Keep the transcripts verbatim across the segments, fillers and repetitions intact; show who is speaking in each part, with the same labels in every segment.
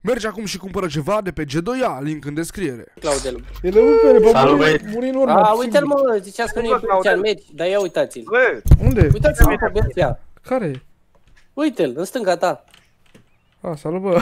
Speaker 1: Mergi acum și cumpără ceva de pe G doi A, link în descriere.
Speaker 2: Claudel.
Speaker 1: El nu pe muri, muri în urmă.
Speaker 2: A, uite-l mă, ziceați că nu e pe meci, dar ia uitați-l.
Speaker 1: Unde?
Speaker 2: Uitați-l pe Bertia.
Speaker 1: Care e?
Speaker 2: Uite-l, în stânga ta.
Speaker 1: A, salut bă.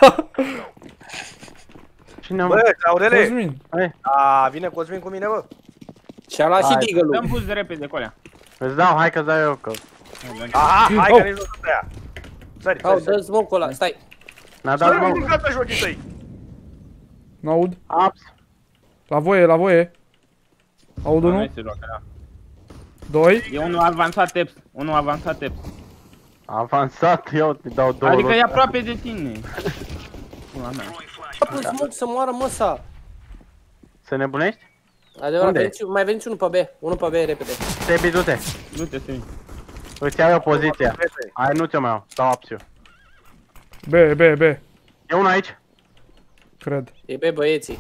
Speaker 3: Cine mă?
Speaker 4: Bă, Claudele!
Speaker 1: Cosmin.
Speaker 4: A, vine Cosmin cu mine, bă.
Speaker 2: Și-a luat și Deagle-ul.
Speaker 5: Dăm boost repede cu alea.
Speaker 3: Îți dau, hai că-ți dau eu că...
Speaker 4: Aha, hai că nici nu sunt aia. Sări,
Speaker 2: Au,
Speaker 4: sări, sări.
Speaker 2: dă smoke-ul ăla, stai.
Speaker 3: N-a dat
Speaker 4: Sări,
Speaker 3: mă.
Speaker 4: ridicat pe jochii tăi.
Speaker 1: N-aud.
Speaker 3: Aps.
Speaker 1: La voie, la voie. Aud
Speaker 5: Nu
Speaker 1: unul.
Speaker 5: este loc, da.
Speaker 1: Doi.
Speaker 5: E unul avansat teps, unul avansat teps.
Speaker 3: Avansat, eu te dau două.
Speaker 5: Adică e aproape de tine. Pula mea.
Speaker 2: A pus smoke să moară măsa.
Speaker 3: Să nebunești?
Speaker 2: Adevărat,
Speaker 3: Unde?
Speaker 2: veniți, mai veniți unul pe B, unul pe B, repede.
Speaker 3: Sebi, du-te.
Speaker 5: Du-te, Sebi.
Speaker 3: Îți iau eu poziția. Hai, nu ți-o mai iau, dau aps eu.
Speaker 1: B, B, B.
Speaker 3: E unul aici.
Speaker 1: Cred.
Speaker 2: E B, băieții.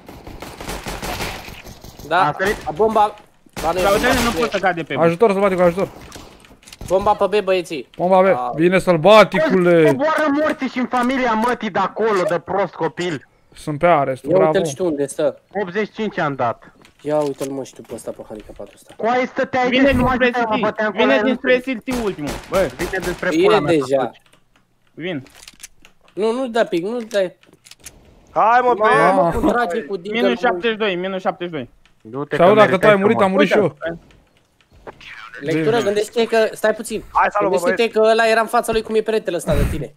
Speaker 3: A
Speaker 2: Da,
Speaker 3: sărit?
Speaker 2: a bomba... Ba, nu e
Speaker 5: Claudel
Speaker 2: bomba,
Speaker 5: nu
Speaker 2: B.
Speaker 5: poți să cade pe B.
Speaker 1: Ajutor, sălbatic, ajutor.
Speaker 2: Bomba pe B, băieții.
Speaker 1: Bomba B. Bine sălbaticule.
Speaker 3: Coboară morții și în familia mătii de acolo, de prost copil.
Speaker 1: Sunt pe arest,
Speaker 2: Ia
Speaker 1: bravo.
Speaker 2: uite-l și tu unde stă.
Speaker 3: optzeci și cinci am dat.
Speaker 2: Ia uite-l mă și tu pe ăsta pe handicapatul ăsta.
Speaker 3: Cu aia stăteai
Speaker 5: Vine
Speaker 3: de numai
Speaker 5: dinspre
Speaker 3: de mă
Speaker 5: City,
Speaker 3: băteam cu
Speaker 5: vine
Speaker 3: aia,
Speaker 5: dinspre City ultimul. Bă,
Speaker 3: Vine despre
Speaker 2: E
Speaker 3: pula mea.
Speaker 2: deja.
Speaker 5: vin.
Speaker 2: Nu, nu da pic, nu dai.
Speaker 4: Hai mă, pe...
Speaker 2: Mamă, cum trage cu Deagle.
Speaker 5: Minus șaptezeci și doi, minus șaptezeci și doi.
Speaker 3: Du-te
Speaker 1: Și-au
Speaker 3: că
Speaker 1: dacă tu ai
Speaker 3: meritai
Speaker 1: murit, am murit și eu.
Speaker 2: Lectură, gândește-te că... Stai puțin.
Speaker 4: Hai, salut, bă,
Speaker 2: Gândește-te că ăla era în fața lui cum e peretele ăsta de tine.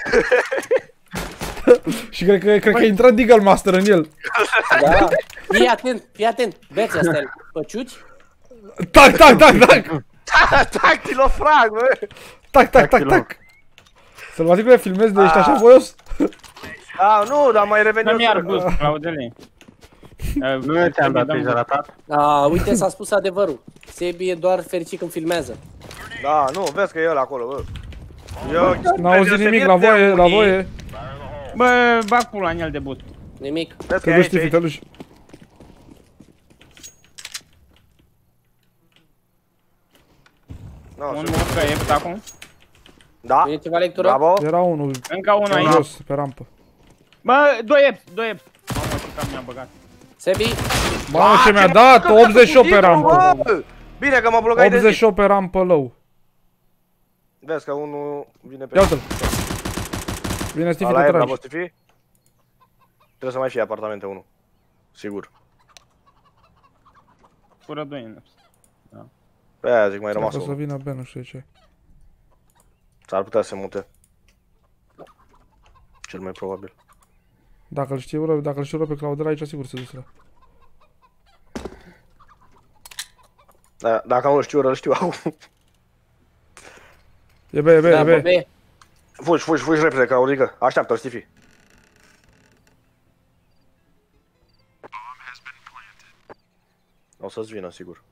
Speaker 1: Și cred că, cred că a intrat Deagle Master în el.
Speaker 2: Da. Fii atent, fii atent. Beți astea, păciuci?
Speaker 1: Tac, tac, tac, tac.
Speaker 4: Tactilofrag, bă!
Speaker 1: Tac, tac, tac, tac. Sălbaticule, filmezi de ești așa voios?
Speaker 4: A, nu, dar mai revenim.
Speaker 5: Dă-mi iar boost, Claudele.
Speaker 3: Nu eu ți-am dat deja ratat.
Speaker 2: A, uite, s-a spus adevărul. Sebi e doar fericit când filmează.
Speaker 4: Da, nu, vezi că e el acolo, bă. Eu...
Speaker 1: N-a auzit nimic, la voie, la voie.
Speaker 5: Bă, bag pula în el de boost.
Speaker 2: Nimic.
Speaker 4: Vezi că
Speaker 1: Te
Speaker 4: e
Speaker 1: duci,
Speaker 4: aici,
Speaker 1: Tifi,
Speaker 4: aici.
Speaker 1: te duci.
Speaker 4: Nu,
Speaker 5: Un
Speaker 4: sunt-
Speaker 5: urcă e pe acum.
Speaker 4: Da,
Speaker 2: E ceva lectură?
Speaker 4: bravo.
Speaker 1: Era unul
Speaker 5: Încă unul aici.
Speaker 1: jos, pe rampă.
Speaker 5: Bă, doi eps, doi eps. Mamă, ce cam mi-a băgat.
Speaker 2: Sebi,
Speaker 1: Mamă, ce mi-a
Speaker 4: ce
Speaker 1: dat?
Speaker 4: mă,
Speaker 1: optzeci și opt pe
Speaker 4: cu Deagle,
Speaker 1: rampă.
Speaker 4: bă! Bine că mă blogai de
Speaker 1: optzeci
Speaker 4: zi.
Speaker 1: și opt pe rampă low.
Speaker 4: Vezi că unul vine pe...
Speaker 1: Ia uite-l. Vine Stifi,
Speaker 4: Ala
Speaker 1: te
Speaker 4: e, bravo,
Speaker 1: tragi.
Speaker 4: Stifi. Trebuie să mai fie apartamente unul. Sigur.
Speaker 5: Fură doi în eps.
Speaker 4: Pe aia zic, mai rămas
Speaker 1: Dacă o să
Speaker 4: unul.
Speaker 1: vină B, nu știu ce.
Speaker 4: S-ar putea să se mute. Cel mai probabil.
Speaker 1: Dacă îl știu rău, dacă îl știu rău pe Claudel, aici sigur se duce.
Speaker 4: Da, dacă nu știu, îl știu acum.
Speaker 1: E B, e B,
Speaker 2: da,
Speaker 1: e
Speaker 2: pe
Speaker 1: B.
Speaker 2: B.
Speaker 4: Fugi, fugi, fugi repede, Claudică. Așteaptă-l, Stifi. O să-ți vină, sigur.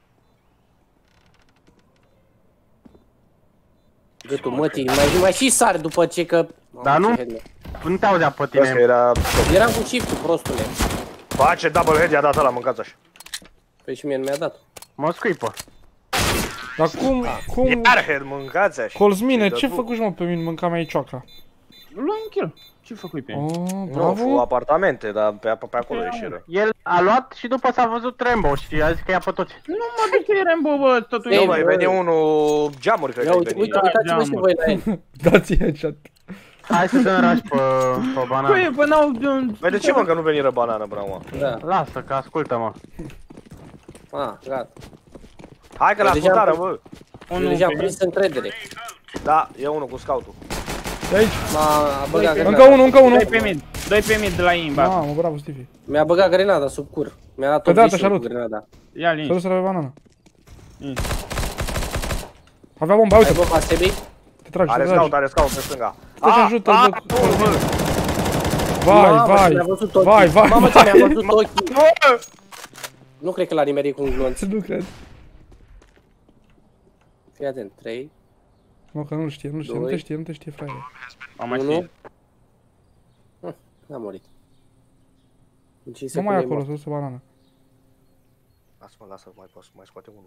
Speaker 2: Gâtul mătii, mai, mai și sari după ce că...
Speaker 3: Dar nu? Nu te auzea pe
Speaker 4: Vezi că
Speaker 3: tine.
Speaker 4: era...
Speaker 2: Eram cu shift-ul, prostule.
Speaker 4: Face double head, i-a dat ăla, mâncați așa.
Speaker 2: Păi și mie nu mi-a dat.
Speaker 3: Mă scuipă.
Speaker 1: Dar cum, cum...
Speaker 4: Iar head, mâncați așa.
Speaker 1: Colzmine,
Speaker 4: Dă
Speaker 1: ce
Speaker 4: tu.
Speaker 1: făcuși mă pe mine, mânca mea cioaca?
Speaker 5: Luăm un kill. Ce făcui pe el?
Speaker 1: Oh,
Speaker 4: Nu, cu
Speaker 1: bravo.
Speaker 4: apartamente, dar pe, pe acolo ieșiră.
Speaker 3: El a luat și după s-a văzut Rambo și a zis că ia pe toți.
Speaker 5: Nu mă duc, e Rambo, bă, totul
Speaker 2: Ei,
Speaker 4: Nu,
Speaker 5: e...
Speaker 4: mai
Speaker 2: bă.
Speaker 4: veni unul geamuri, cred
Speaker 2: Ia
Speaker 4: că
Speaker 2: uite,
Speaker 4: veni.
Speaker 2: uite, uitați-vă și voi la el.
Speaker 1: Dați-i headshot.
Speaker 3: Hai să dăm rush pe, pe banană.
Speaker 5: Băi, bă, n-au...
Speaker 4: Păi de ce mă, că nu veniră banană până acum?
Speaker 2: Da.
Speaker 3: Lasă că ascultă-mă.
Speaker 2: A, gata.
Speaker 4: Hai că la
Speaker 2: Deja
Speaker 4: ascultare,
Speaker 2: am-
Speaker 4: bă.
Speaker 2: Eu
Speaker 5: Unul
Speaker 2: deja am
Speaker 5: pe
Speaker 2: prins încredere.
Speaker 4: Da, e unul cu scoutul.
Speaker 1: De aici.
Speaker 2: M-a băgat
Speaker 1: Încă
Speaker 2: grenada.
Speaker 1: unul, încă unul.
Speaker 5: Doi pe mid, doi pe mid de la imba.
Speaker 1: Mamă, bravo, Stifi.
Speaker 2: Mi-a băgat grenada sub cur. Mi-a dat
Speaker 1: Pe
Speaker 2: o
Speaker 1: data,
Speaker 2: visul cu
Speaker 1: salut.
Speaker 2: grenada.
Speaker 5: Ia
Speaker 1: S-a
Speaker 5: liniște.
Speaker 1: dus pe banană.
Speaker 5: Mm.
Speaker 1: Avea bomba,
Speaker 2: Ai
Speaker 1: uite,
Speaker 2: bomba, Sebi?
Speaker 1: te tragi, te
Speaker 4: Are
Speaker 1: tragi.
Speaker 4: scout, are scout pe stânga.
Speaker 1: Te
Speaker 4: Ah,
Speaker 1: ajută,
Speaker 4: ah,
Speaker 1: bă,
Speaker 4: nu, bă.
Speaker 1: Vai,
Speaker 2: Mamă,
Speaker 1: vai,
Speaker 2: mi-a văzut ochii.
Speaker 1: vai, vai,
Speaker 2: Mamă, ce mi-a
Speaker 1: vai.
Speaker 2: văzut ochii.
Speaker 4: Bă!
Speaker 2: Nu cred că l-a nimerit cu un glonț.
Speaker 1: Nu cred.
Speaker 2: Fii atent, trei,
Speaker 1: Mă, că nu știe, nu știe, nu te
Speaker 2: Doi.
Speaker 1: știe, nu te știe, fraiere.
Speaker 5: Am mai
Speaker 2: unu.
Speaker 5: știe.
Speaker 2: A murit. În cinci
Speaker 1: Nu mai
Speaker 2: secunde
Speaker 1: e
Speaker 2: e
Speaker 1: acolo,
Speaker 2: mort.
Speaker 1: să duce banana.
Speaker 4: Lasă-mă, lasă, mai poți, mai scoate unul.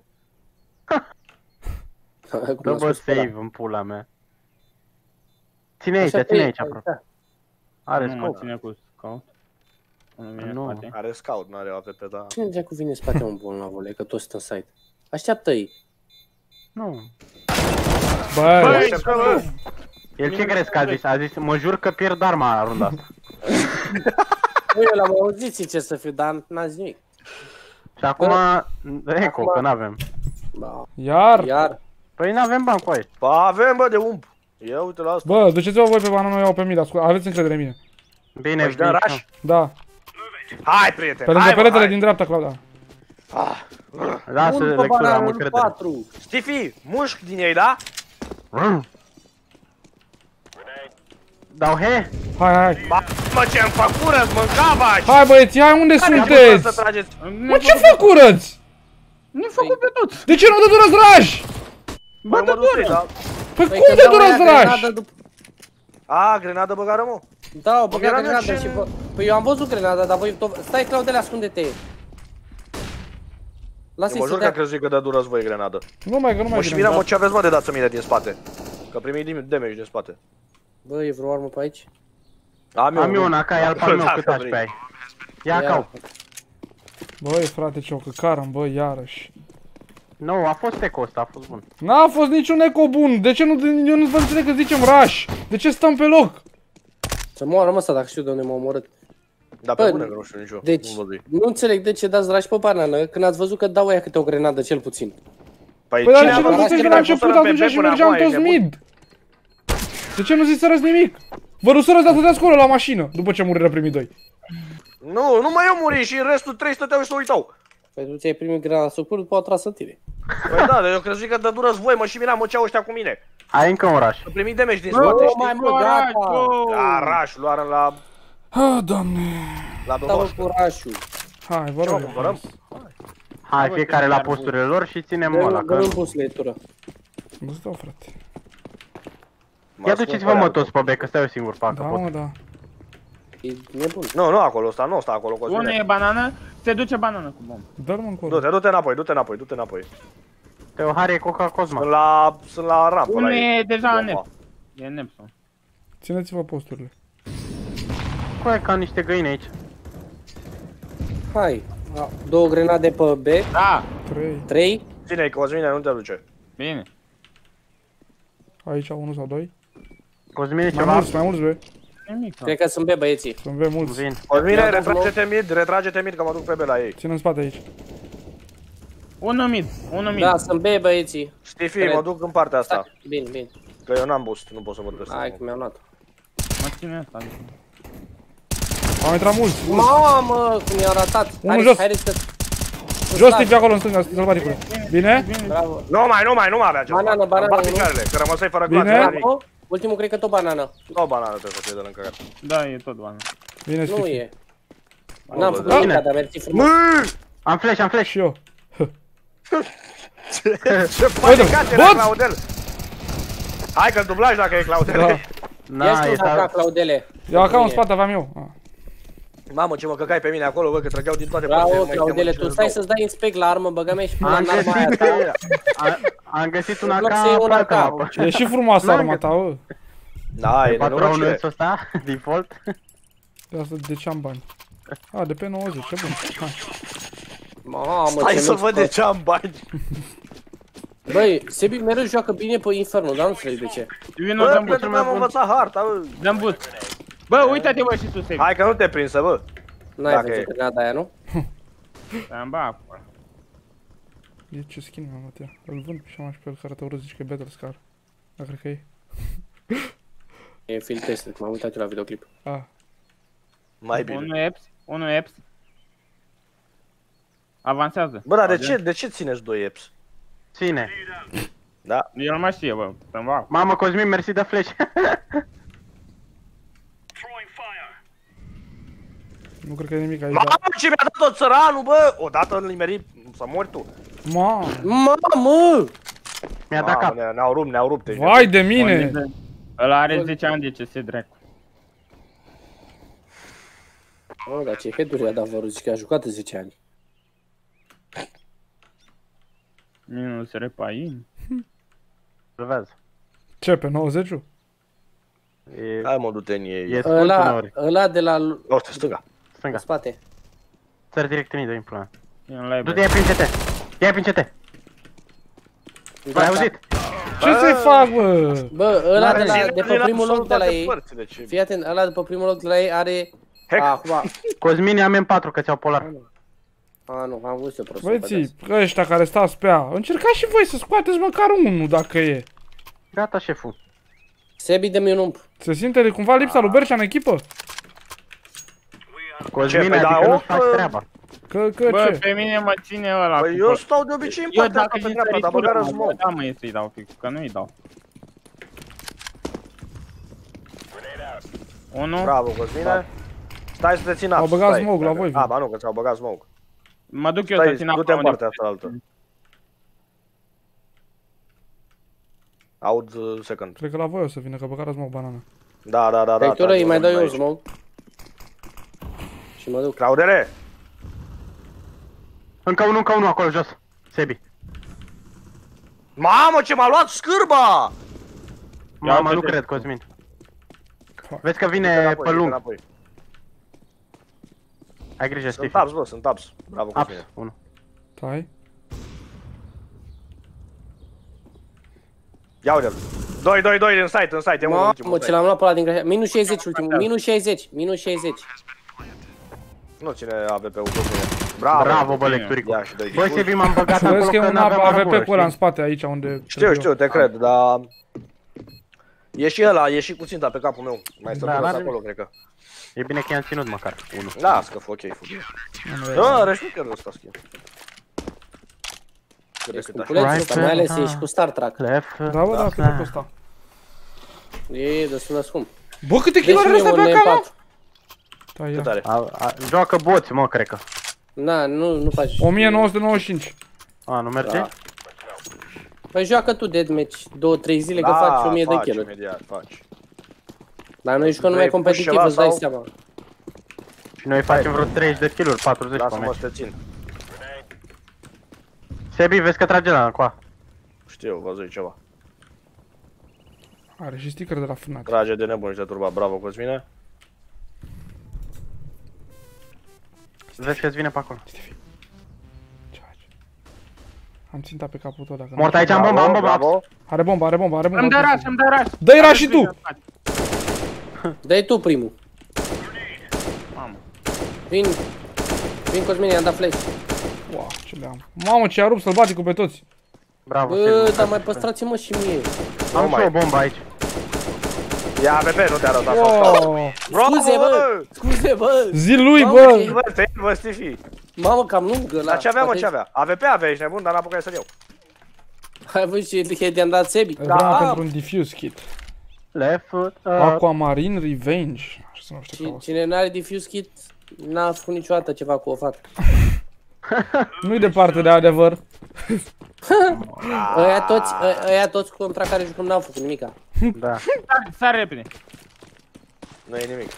Speaker 2: Cum
Speaker 3: Dă
Speaker 2: a
Speaker 3: bă
Speaker 2: spus ăla.
Speaker 3: save în pula mea. Ține aici,
Speaker 2: Așa
Speaker 3: ține
Speaker 2: că e,
Speaker 3: aici aproape.
Speaker 2: da.
Speaker 3: Are
Speaker 5: Nu mă
Speaker 3: scope.
Speaker 5: ține cu scout. Nu vine
Speaker 3: Nu.
Speaker 5: în spate.
Speaker 4: Are scout, nu are A V P, da.
Speaker 2: Cine dracu vine în spate un bolnavule, că toți sunt în site? Așteaptă-i.
Speaker 3: Nu.
Speaker 1: Bă,
Speaker 5: Băi,
Speaker 4: bă.
Speaker 3: El ce crezi că a zis? A zis, mă jur că pierd arma runda asta.
Speaker 2: Băi, eu l-am auzit sincer să fiu, dar n-a zis nimic.
Speaker 3: Și acum, eco,
Speaker 2: Acum-
Speaker 3: că n-avem.
Speaker 2: Da.
Speaker 1: iar?
Speaker 2: Iar,
Speaker 3: Păi n-avem bani cu aia.
Speaker 4: Ba avem, bă, de ump. Ia uite la asta.
Speaker 1: Bă, duceți-vă voi pe bananul, iau pe mine, ascult, aveți încredere în mine.
Speaker 3: Bine,
Speaker 4: Păi, dăm rush?
Speaker 1: Da,
Speaker 4: Hai, prieten,
Speaker 1: pe lângă
Speaker 4: hai, mă,
Speaker 1: peretele
Speaker 4: hai.
Speaker 1: din dreapta, Claudia.
Speaker 4: Ah.
Speaker 3: Lasă
Speaker 2: un pe
Speaker 3: lectura, am
Speaker 2: banană în
Speaker 3: încredere.
Speaker 2: patru.
Speaker 4: Stifi, mușc din ei, da?
Speaker 3: Dau he?
Speaker 1: Hai, hai.
Speaker 4: Ba, mă, ce-mi făcură-ți, mâncavaci!
Speaker 1: Hai băieți, hai, unde
Speaker 4: Care
Speaker 1: sunteți?
Speaker 4: să trageți?
Speaker 1: Mă, ce făcurăți?
Speaker 5: Ne-am făcut pe toți.
Speaker 1: De ce nu dă durați raj?
Speaker 4: Bă, mă duc să-i, da?
Speaker 1: Păi
Speaker 2: Păi
Speaker 1: cum
Speaker 2: când
Speaker 1: de
Speaker 2: dau
Speaker 1: durați
Speaker 2: aia
Speaker 1: raj?
Speaker 2: grenadă după...
Speaker 4: A, grenadă băgară, mă.
Speaker 2: Da, o băgat
Speaker 4: Grenadă
Speaker 2: grenadă
Speaker 4: ce-
Speaker 2: și vă... Păi eu am văzut grenada, dar voi... tot- Stai, Claudele, ascunde-te.
Speaker 4: Eu
Speaker 2: Lasă-i
Speaker 4: mă
Speaker 2: să
Speaker 4: jur că am
Speaker 2: dea...
Speaker 4: crezut că dă dură-ți voi grenadă.
Speaker 1: Nu mai, că nu mai
Speaker 4: Mă, și
Speaker 1: vine.
Speaker 4: mira, mă, ce aveți, mă, de dat să mine din spate? Că primi damage din spate.
Speaker 2: Bă, e vreo armă pe aici?
Speaker 4: Am eu,
Speaker 3: Am eu una, ca e al meu,
Speaker 4: Dacă
Speaker 3: cât aș
Speaker 4: vrei.
Speaker 3: pe ai. Ia
Speaker 2: Ia.
Speaker 3: cau.
Speaker 1: Băi, frate, ce o căcaram, bă, iarăși.
Speaker 3: Nu, a fost eco ăsta, a fost bun.
Speaker 1: N-a fost niciun eco bun. De ce nu, eu nu vă înțeleg că zicem rush? De ce stăm pe loc?
Speaker 2: Să moară mă ăsta dacă știu de unde m-a omorât.
Speaker 4: Da, pe
Speaker 2: Bă,
Speaker 4: bune că nu știu nicio.
Speaker 2: Deci,
Speaker 4: Nu văzui.
Speaker 2: nu înțeleg de ce dați dragi pe banană când ați văzut că dau aia câte o grenadă cel puțin.
Speaker 4: Păi
Speaker 1: Păi dar
Speaker 4: cine
Speaker 1: de ce
Speaker 4: a
Speaker 1: nu
Speaker 4: văzut
Speaker 1: ziceți
Speaker 4: că
Speaker 1: de la
Speaker 4: n-ai pus
Speaker 1: început
Speaker 4: să
Speaker 1: atunci
Speaker 4: pe
Speaker 1: și
Speaker 4: până
Speaker 1: mergeam
Speaker 4: acum,
Speaker 1: toți
Speaker 4: ești nebun?
Speaker 1: mid? De ce nu ziceți nimic? Vă rusură să dați acolo la mașină, după ce muriră primii doi.
Speaker 4: Nu, nu mai eu muri și restul trei stăteau și se uitau.
Speaker 2: Păi tu ți-ai primit grenada sub cur, după au tras în tine.
Speaker 4: Păi da, dar eu crezut că dă dură-ți voi, mă, și miram, mă, ce au ăștia cu mine.
Speaker 3: Ai încă un rush.
Speaker 4: Să primi damage din
Speaker 2: Bă,
Speaker 4: spate,
Speaker 2: mai
Speaker 4: știi?
Speaker 2: mă, gata!
Speaker 4: La raș, luară la...
Speaker 1: Ah, doamne.
Speaker 4: la
Speaker 2: Dau
Speaker 4: dodoș.
Speaker 2: curașul.
Speaker 1: Hai, vă
Speaker 4: Ce mă
Speaker 1: rog.
Speaker 4: cumpărăm?
Speaker 3: Hai,
Speaker 5: Bă,
Speaker 3: fiecare la
Speaker 5: chiar
Speaker 3: posturile lor și ținem ăla, că...
Speaker 2: Dă-mi busletură.
Speaker 1: Nu stau, frate.
Speaker 3: Ia duceți-vă mă toți pe B, că stai eu singur pe
Speaker 1: Da,
Speaker 3: acolo.
Speaker 1: mă, da.
Speaker 2: E nebun.
Speaker 4: Nu, nu acolo, ăsta nu ăsta acolo,
Speaker 5: Unde e
Speaker 4: Cosmine.
Speaker 5: banană? Se duce banană cu bombă.
Speaker 1: Dă-l-mă încolo.
Speaker 4: Du-te, du-te înapoi, du-te înapoi, du-te înapoi.
Speaker 3: Teo, Harry, Coca, Cosma.
Speaker 4: Sunt la... sunt la rampă la
Speaker 5: Unul
Speaker 4: ei.
Speaker 5: e deja
Speaker 4: Bomba.
Speaker 5: nept. E Nepson.
Speaker 1: Țineți-vă posturile.
Speaker 3: Coi ca niște găini aici.
Speaker 2: Hai. A, două grenade pe B,
Speaker 5: Da,
Speaker 1: trei.
Speaker 2: trei.
Speaker 4: Ține-i, Cosmine, nu te duce.
Speaker 5: bine.
Speaker 1: Aici unul sau doi.
Speaker 3: Cosmine,
Speaker 1: Mai
Speaker 3: ceva?
Speaker 1: mulți, mai mulți, bă.
Speaker 5: Nimic.
Speaker 2: Cred că sunt B, băieții.
Speaker 1: Sunt ve mulți.
Speaker 3: Vin.
Speaker 4: Cosmine,
Speaker 2: Ia,
Speaker 4: retrage-te mid, retrage-te mid, că mă duc pe B la ei.
Speaker 1: Ține în spate aici.
Speaker 5: Unul mid, unul mid.
Speaker 2: Da, sunt B, băieții.
Speaker 4: Stifi,
Speaker 2: Cred.
Speaker 4: mă duc în partea asta.
Speaker 2: Stai, bine, bine.
Speaker 4: Că eu n-am boost, nu pot să vorbesc.
Speaker 2: Hai că mi-am luat.
Speaker 5: Mă ține asta.
Speaker 1: Au intrat mulți.
Speaker 2: Mamă, cum i-a ratat.
Speaker 1: Unul jos.
Speaker 2: Haideți că...
Speaker 1: Jos, tip, acolo în stânga, sălbaticule. Bine?
Speaker 2: Bravo.
Speaker 4: Nu mai, nu mai, nu mai avea ceva.
Speaker 2: Banană, banană,
Speaker 4: Îmi bar
Speaker 2: unul.
Speaker 4: picioarele, că rămăsai fără
Speaker 1: Bine.
Speaker 4: clase. nimic.
Speaker 2: Bravo. Ultimul cred că tot banană.
Speaker 4: Nu banană trebuie să fie de lângă.
Speaker 5: Da, e tot banană.
Speaker 1: Bine,
Speaker 2: Nu
Speaker 1: Stifi.
Speaker 2: e. N-am făcut
Speaker 4: da.
Speaker 2: nimic, dar mersi frumos.
Speaker 3: Am flash, am flash.
Speaker 1: Și eu.
Speaker 4: Ce panicat era
Speaker 1: Bot!
Speaker 4: Claudel! Hai că-l dublaj dacă e Claudel.
Speaker 1: Da.
Speaker 3: Na,
Speaker 2: Ia și
Speaker 3: e
Speaker 2: tu dacă
Speaker 3: ta...
Speaker 2: Claudele.
Speaker 1: Eu acum în spate aveam eu. Ah.
Speaker 4: Mamă, ce mă căcai pe mine acolo, bă, că trăgeau din toate
Speaker 2: Bravo,
Speaker 4: părțile.
Speaker 2: Claudele, tu stai să-ți dai inspect la armă, băga mea și pula
Speaker 3: Am
Speaker 2: în arma aia
Speaker 3: găsit...
Speaker 2: ta.
Speaker 3: a- Am găsit una
Speaker 2: În loc
Speaker 3: ca...
Speaker 2: să iei una
Speaker 3: altă
Speaker 2: ca.
Speaker 3: mapă.
Speaker 1: E și frumoasă arma ta, bă.
Speaker 4: Da, e
Speaker 3: Patronul
Speaker 4: nenorocire.
Speaker 3: ăsta, default.
Speaker 1: De asta de ce am bani? A, de pe nouăzeci, ce bun. Hai.
Speaker 2: Mamă,
Speaker 4: Hai
Speaker 2: ce
Speaker 4: să
Speaker 2: mișto.
Speaker 4: văd de ce am bani.
Speaker 2: Băi, Sebi mereu joacă bine pe Inferno, dar nu înțeleg de ce.
Speaker 5: Vino,
Speaker 4: Bă,
Speaker 5: dăm boost,
Speaker 4: pentru
Speaker 5: cel
Speaker 4: că
Speaker 5: mai
Speaker 4: am
Speaker 5: bun.
Speaker 4: învățat harta, bă.
Speaker 5: Dăm boost. Bă, uite-te bă și tu, Sebi.
Speaker 4: Hai că nu te prinsă, bă.
Speaker 2: N-ai
Speaker 4: Dacă
Speaker 2: văzut
Speaker 4: e.
Speaker 2: grenada aia, nu?
Speaker 5: Am ba acolo.
Speaker 1: E ce skin mi-am luat eu. Îl vând și am și pe el care te urât, zici că e Battle Scar. Da, cred că e.
Speaker 2: E field tested, m-am uitat eu la videoclip.
Speaker 1: Ah.
Speaker 4: Mai bine.
Speaker 5: Unul Eps, unul Eps. Avansează.
Speaker 4: Bă, dar de ce, de ce țineți doi eps?
Speaker 3: Ține.
Speaker 4: Da.
Speaker 5: El nu mai știe, bă. Să-mi va.
Speaker 3: Mamă, Cosmin, mersi de flash.
Speaker 1: Nu cred că e nimic aici.
Speaker 4: Mamă, ce mi-a dat-o țăranul, bă! Odată îl nimeri să mori tu.
Speaker 1: Mamă!
Speaker 2: Mamă!
Speaker 3: Mi-a dat
Speaker 4: Mamă,
Speaker 3: cap.
Speaker 4: ne- ne-au rupt, ne-au rupt. deci.
Speaker 1: Vai de mine!
Speaker 5: Ăla are zece ani de C S dracu.
Speaker 2: Bă, dar ce head-uri i-a dat, vă rog, zici că a jucat de zece ani.
Speaker 5: Minus repain.
Speaker 3: Salvează.
Speaker 1: Ce, pe nouăzeci?
Speaker 3: E,
Speaker 4: Hai mă, du-te în
Speaker 3: e
Speaker 4: ei.
Speaker 3: scurt
Speaker 2: Ăla,
Speaker 3: uneori.
Speaker 2: ăla de la
Speaker 4: Uite, stânga.
Speaker 3: Stânga.
Speaker 2: spate.
Speaker 3: Sări direct în mine, dă-i plan.
Speaker 5: E în live.
Speaker 3: Du-te, ia prin C T. Ia prin C T.
Speaker 2: Da,
Speaker 3: Ai auzit?
Speaker 1: Ce să-i fac, bă?
Speaker 2: Bă, ăla de, la,
Speaker 4: Ține
Speaker 2: de pe
Speaker 4: din
Speaker 2: primul loc
Speaker 4: absolut
Speaker 2: de la
Speaker 4: toate
Speaker 2: ei.
Speaker 4: părțile, ce-
Speaker 2: Fii atent, ăla de pe primul loc de la ei are...
Speaker 4: Hack.
Speaker 2: A, acum...
Speaker 3: Cosmin, am M patru, că ți-au polar.
Speaker 2: A, nu, am văzut eu prost.
Speaker 1: Băieții, ăștia care stați pe ea, încercați și voi să scoateți măcar unul dacă e.
Speaker 3: Gata, șeful.
Speaker 2: Sebi, dă-mi un ump.
Speaker 1: Se simte de cumva lipsa lui Bercea în echipă?
Speaker 3: Cosmin,
Speaker 4: Păi, da,
Speaker 3: adică nu
Speaker 4: op,
Speaker 3: faci treaba.
Speaker 1: Că, că
Speaker 5: Bă,
Speaker 1: ce?
Speaker 5: pe mine mă ține ăla
Speaker 4: Păi
Speaker 5: cu
Speaker 4: eu
Speaker 5: pot.
Speaker 4: stau de obicei în
Speaker 5: Eu
Speaker 4: partea asta
Speaker 5: dacă
Speaker 4: pe
Speaker 5: și
Speaker 4: dreapta, dar băgară smoke.
Speaker 5: da, mă, să-i dau fix, că nu-i dau. Unu.
Speaker 4: Bravo, Cosmine. Stai să te țin
Speaker 1: Au
Speaker 4: apă,
Speaker 1: băgat
Speaker 4: stai.
Speaker 1: smoke la voi,
Speaker 4: A, ba nu, că ți-au băgat smoke.
Speaker 5: Mă duc eu să
Speaker 4: Stai,
Speaker 5: țin
Speaker 4: du-te în
Speaker 5: acolo.
Speaker 4: partea asta altă. Aud uh, second.
Speaker 1: Cred că la voi o să vină, că băgați mă banana.
Speaker 4: Da, da, da, da.
Speaker 2: Pectură, îi mai dau eu un
Speaker 4: aici.
Speaker 2: smoke. Și mă duc.
Speaker 4: Claudere!
Speaker 3: Încă unul, încă unul acolo jos. Sebi.
Speaker 4: Mamă, ce m-a luat scârba!
Speaker 3: Mama, nu
Speaker 5: uite-te.
Speaker 3: cred, Cosmin.
Speaker 1: Fuck.
Speaker 3: Vezi că
Speaker 4: Du-te
Speaker 3: vine
Speaker 4: înapoi,
Speaker 3: pe
Speaker 4: du-te
Speaker 3: lung.
Speaker 4: înapoi.
Speaker 3: Ai grijă,
Speaker 4: Sunt
Speaker 3: Steve.
Speaker 4: taps, bă, sunt taps. Bravo,
Speaker 3: Ups,
Speaker 4: Cosmine.
Speaker 3: unul.
Speaker 1: Stai.
Speaker 4: Ia uite-l. doi, doi, doi în site, în site, e unul
Speaker 2: Mamă,
Speaker 4: ultimul. în
Speaker 2: ce
Speaker 4: site.
Speaker 2: l-am luat pe ăla din greșeală. Minus șaizeci ultimul, minus șaizeci, minus șaizeci.
Speaker 4: Nu ține A V P-ul Cosmine. Bravo!
Speaker 3: Bravo, bă, lecturicu.
Speaker 4: Ia și doi
Speaker 3: Bă,
Speaker 4: difuz.
Speaker 3: Sebi, m-am băgat
Speaker 1: Și vezi
Speaker 3: acolo
Speaker 1: că e
Speaker 3: că
Speaker 1: un
Speaker 3: n-aveam
Speaker 1: A V P
Speaker 3: armură,
Speaker 1: cu ăla în
Speaker 3: știi?
Speaker 1: spate, aici unde...
Speaker 4: Știu, știu, te cred, dar... E și ăla, e și cu ținta pe capul meu. Mai stă
Speaker 3: Da,
Speaker 4: da,
Speaker 3: n-are
Speaker 4: acolo, cred că.
Speaker 3: E bine că i-am ținut măcar. Unul.
Speaker 4: Las că fă ok, fă ok. Da, are șmecherul ăsta, schimb. Cât de
Speaker 2: E
Speaker 4: cât așa.
Speaker 2: scumpulețul
Speaker 3: Right,
Speaker 2: ăsta, mai ales
Speaker 3: da.
Speaker 2: e și cu Star Trek.
Speaker 3: Left.
Speaker 1: Da, bă, da, cât ăsta.
Speaker 2: E destul de scump.
Speaker 1: Bă, câte
Speaker 2: Deci
Speaker 1: kiloare
Speaker 2: mie
Speaker 1: ăsta
Speaker 2: un
Speaker 1: pe acolo?
Speaker 2: M patru.
Speaker 1: Da,
Speaker 4: Cât
Speaker 1: ia.
Speaker 4: are?
Speaker 3: A, a, joacă boți, mă, cred că.
Speaker 2: Na, nu, nu faci.
Speaker 1: o mie nouă sute nouăzeci și cinci.
Speaker 3: A, nu merge?
Speaker 2: Da. Păi joacă tu deathmatch două trei zile că
Speaker 4: Da,
Speaker 2: faci o mie de
Speaker 4: faci,
Speaker 2: kill-uri.
Speaker 4: imediat, faci.
Speaker 2: Dar noi jucăm numai
Speaker 4: Vrei push
Speaker 2: competitiv,
Speaker 4: ceva
Speaker 2: îți dai
Speaker 4: sau-
Speaker 2: seama.
Speaker 3: Și noi facem vreo treizeci de kill-uri, patruzeci pe
Speaker 4: Lasă-mă
Speaker 3: meci.
Speaker 4: să te țin.
Speaker 3: Sebi, vezi că trage la încoa.
Speaker 4: Știu, văzui ceva.
Speaker 1: Are și sticker de la Fnac.
Speaker 4: Trage de nebun și de turba. Bravo, Cosmine.
Speaker 3: Vezi că-ți vine pe acolo.
Speaker 1: Ce faci? Am ținta pe capul tău dacă...
Speaker 3: Mort aici, am bomba, am bomba.
Speaker 4: Bravo.
Speaker 1: Are bomba, are bomba, are bomba.
Speaker 5: Îmi dă raș, îmi dă raș.
Speaker 1: Dă-i raș și tu!
Speaker 2: Dă-i tu primul.
Speaker 5: Mamă.
Speaker 2: Vin. Vin Cosmin, i-am dat flash.
Speaker 1: Wow, ce le-am. Mamă, ce a rupt sălbaticul pe toți.
Speaker 3: Bravo,
Speaker 2: Bă,
Speaker 3: Sebi.
Speaker 2: dar mai păstrați-mă și mie.
Speaker 3: Am
Speaker 4: Nu
Speaker 3: și
Speaker 4: mai.
Speaker 3: o bombă aici.
Speaker 4: Ia A V P, nu te arăt așa.
Speaker 1: Wow.
Speaker 4: Bravo,
Speaker 2: Scuze, bă! Scuze, bă!
Speaker 1: Zi lui,
Speaker 2: Mamă,
Speaker 1: bă!
Speaker 2: ce-
Speaker 4: Bă, te bă, Stifi.
Speaker 2: Mamă, cam lungă la...
Speaker 4: Dar ce avea, mă,
Speaker 2: poate-
Speaker 4: ce avea? A V P avea, ești nebun, dar n-am apucat să-l iau.
Speaker 2: Hai văzut ce head i-am dat Sebi.
Speaker 1: Vreau
Speaker 2: Da,
Speaker 1: pentru un diffuse kit.
Speaker 3: Left foot. Uh,
Speaker 1: Aquamarine Revenge. Așa să nu știu
Speaker 2: Ci-
Speaker 1: ca o să-
Speaker 2: Cine n-are diffuse kit n-a făcut niciodată ceva cu o fată.
Speaker 1: Nu-i departe de adevăr.
Speaker 2: Ăia toți, ă- ăia toți contra care jucăm n-au făcut nimica.
Speaker 3: da.
Speaker 5: Sar, sar repede.
Speaker 4: Nu e nimic.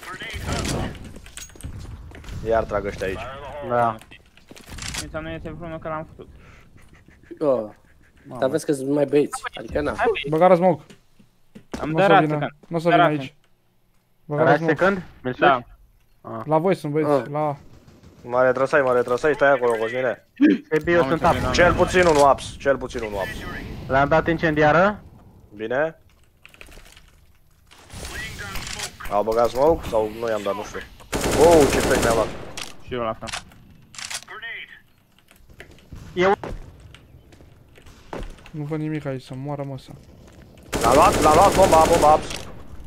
Speaker 4: Iar trag ăștia aici.
Speaker 3: Da.
Speaker 5: Nici nu este vreunul că l-am făcut.
Speaker 2: Oh. Dar vezi că sunt mai băieți. Adică na.
Speaker 1: Băgară smoke.
Speaker 5: Îmi
Speaker 1: Nu
Speaker 5: dă
Speaker 1: o să
Speaker 5: raș,
Speaker 1: vină.
Speaker 5: secund.
Speaker 1: Nu o să
Speaker 5: Dă
Speaker 1: vină
Speaker 5: raș.
Speaker 1: aici. Băgară
Speaker 3: Rai
Speaker 1: smoke.
Speaker 3: secund? Mi-l
Speaker 5: Da.
Speaker 3: suci?
Speaker 1: La voi sunt
Speaker 2: Ah.
Speaker 1: băieți. La...
Speaker 4: Mă retrăsai, mă retrăsai, stai acolo, Cosmine.
Speaker 3: Sebi, eu
Speaker 5: Mamă,
Speaker 3: sunt
Speaker 5: ce
Speaker 3: up.
Speaker 5: bine am
Speaker 4: Cel
Speaker 5: dat.
Speaker 4: puțin unu ups, cel puțin unu ups.
Speaker 3: Le-am dat incendiară.
Speaker 4: Bine? Au băgat smoke sau nu i-am dat, nu știu. Oh, ce fake mi-a luat.
Speaker 5: Și eu la fel.
Speaker 3: Eu...
Speaker 1: Nu văd nimic aici, să moară măsa.
Speaker 4: L-a luat, l-a luat bomba, bomba ups.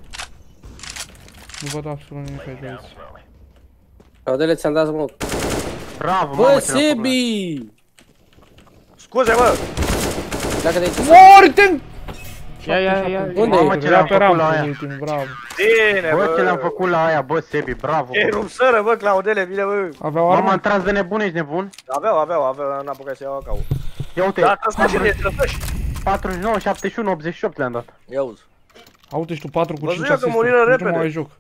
Speaker 1: Nu văd absolut nimic aici, băieți.
Speaker 2: Caudele ți-am dat smoke.
Speaker 3: Bravo,
Speaker 2: Bă,
Speaker 3: mamă, ce l-am făcut.
Speaker 2: Sebi!
Speaker 4: Scuze, bă!
Speaker 2: Dacă de aici.
Speaker 1: Mori-te!
Speaker 5: Ia, ia, ia.
Speaker 2: Unde
Speaker 3: Mamă,
Speaker 2: e?
Speaker 3: ce
Speaker 1: Era
Speaker 3: le-am
Speaker 1: pe
Speaker 3: făcut la
Speaker 1: rampă
Speaker 3: aia.
Speaker 1: în ultimul, bravo.
Speaker 4: Bine, bă!
Speaker 3: Bă, ce le-am făcut la aia, bă, Sebi, bravo.
Speaker 4: E
Speaker 3: Bă.
Speaker 4: rupsără, bă, Claudele, bine, bă!
Speaker 1: Aveau
Speaker 3: Mamă, am
Speaker 1: armă?
Speaker 3: tras de nebun, ești nebun?
Speaker 4: Aveau, aveau, aveau, n-am apucat să iau acau.
Speaker 3: Ia uite,
Speaker 4: Da, asta și de trăsăși.
Speaker 3: patruzeci și nouă, șaptezeci și unu, optzeci și opt le-am dat.
Speaker 4: Ia uzi.
Speaker 1: Auzi, tu patru cu
Speaker 4: Văzut
Speaker 1: cinci
Speaker 4: eu că
Speaker 1: asisturi.
Speaker 4: muriră
Speaker 1: Nici nu
Speaker 4: repede.
Speaker 1: mă mai joc.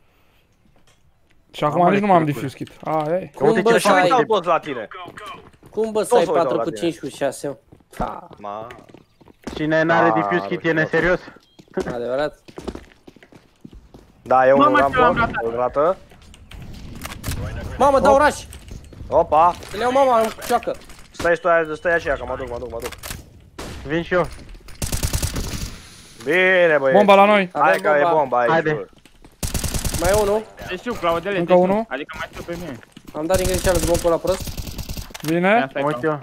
Speaker 1: Și acum
Speaker 3: Mamă,
Speaker 1: nici nu m-am
Speaker 3: lectură.
Speaker 1: diffuse kit. A, ei.
Speaker 2: Cum
Speaker 3: Uite
Speaker 2: bă
Speaker 3: ce
Speaker 2: să
Speaker 3: faci,
Speaker 2: ai,
Speaker 4: Dau toți la tine.
Speaker 2: cum bă să
Speaker 4: Toți
Speaker 2: ai
Speaker 4: se uitau
Speaker 2: patru
Speaker 4: la
Speaker 2: cu
Speaker 4: tine.
Speaker 2: cinci cu șase? Ha,
Speaker 3: Cine n-are
Speaker 4: Da,
Speaker 3: diffuse kit e
Speaker 4: are
Speaker 3: neserios.
Speaker 2: adevărat?
Speaker 4: Da, e unul
Speaker 5: Mama, ce l-am
Speaker 4: rampă,
Speaker 5: ratat.
Speaker 4: îl rată.
Speaker 2: Mamă, dau oraș!
Speaker 4: Opa!
Speaker 2: Să le iau mama în joacă.
Speaker 4: Stai, stai, stai așa, că mă duc, mă duc, mă duc.
Speaker 3: Vin și eu.
Speaker 4: Bine, băieți.
Speaker 1: Bomba la noi.
Speaker 4: Hai
Speaker 2: Avem
Speaker 4: că e
Speaker 2: bomba.
Speaker 4: bomba aici.
Speaker 3: Haide.
Speaker 4: bă.
Speaker 2: Mai e unul.
Speaker 5: Te știu, Claudele,
Speaker 1: Încă
Speaker 5: te știu.
Speaker 1: unul?
Speaker 5: Adică mai știu pe mine.
Speaker 2: Am dat din greșeală de bombă la prost.
Speaker 1: Vine.
Speaker 5: Asta e
Speaker 3: Uite eu.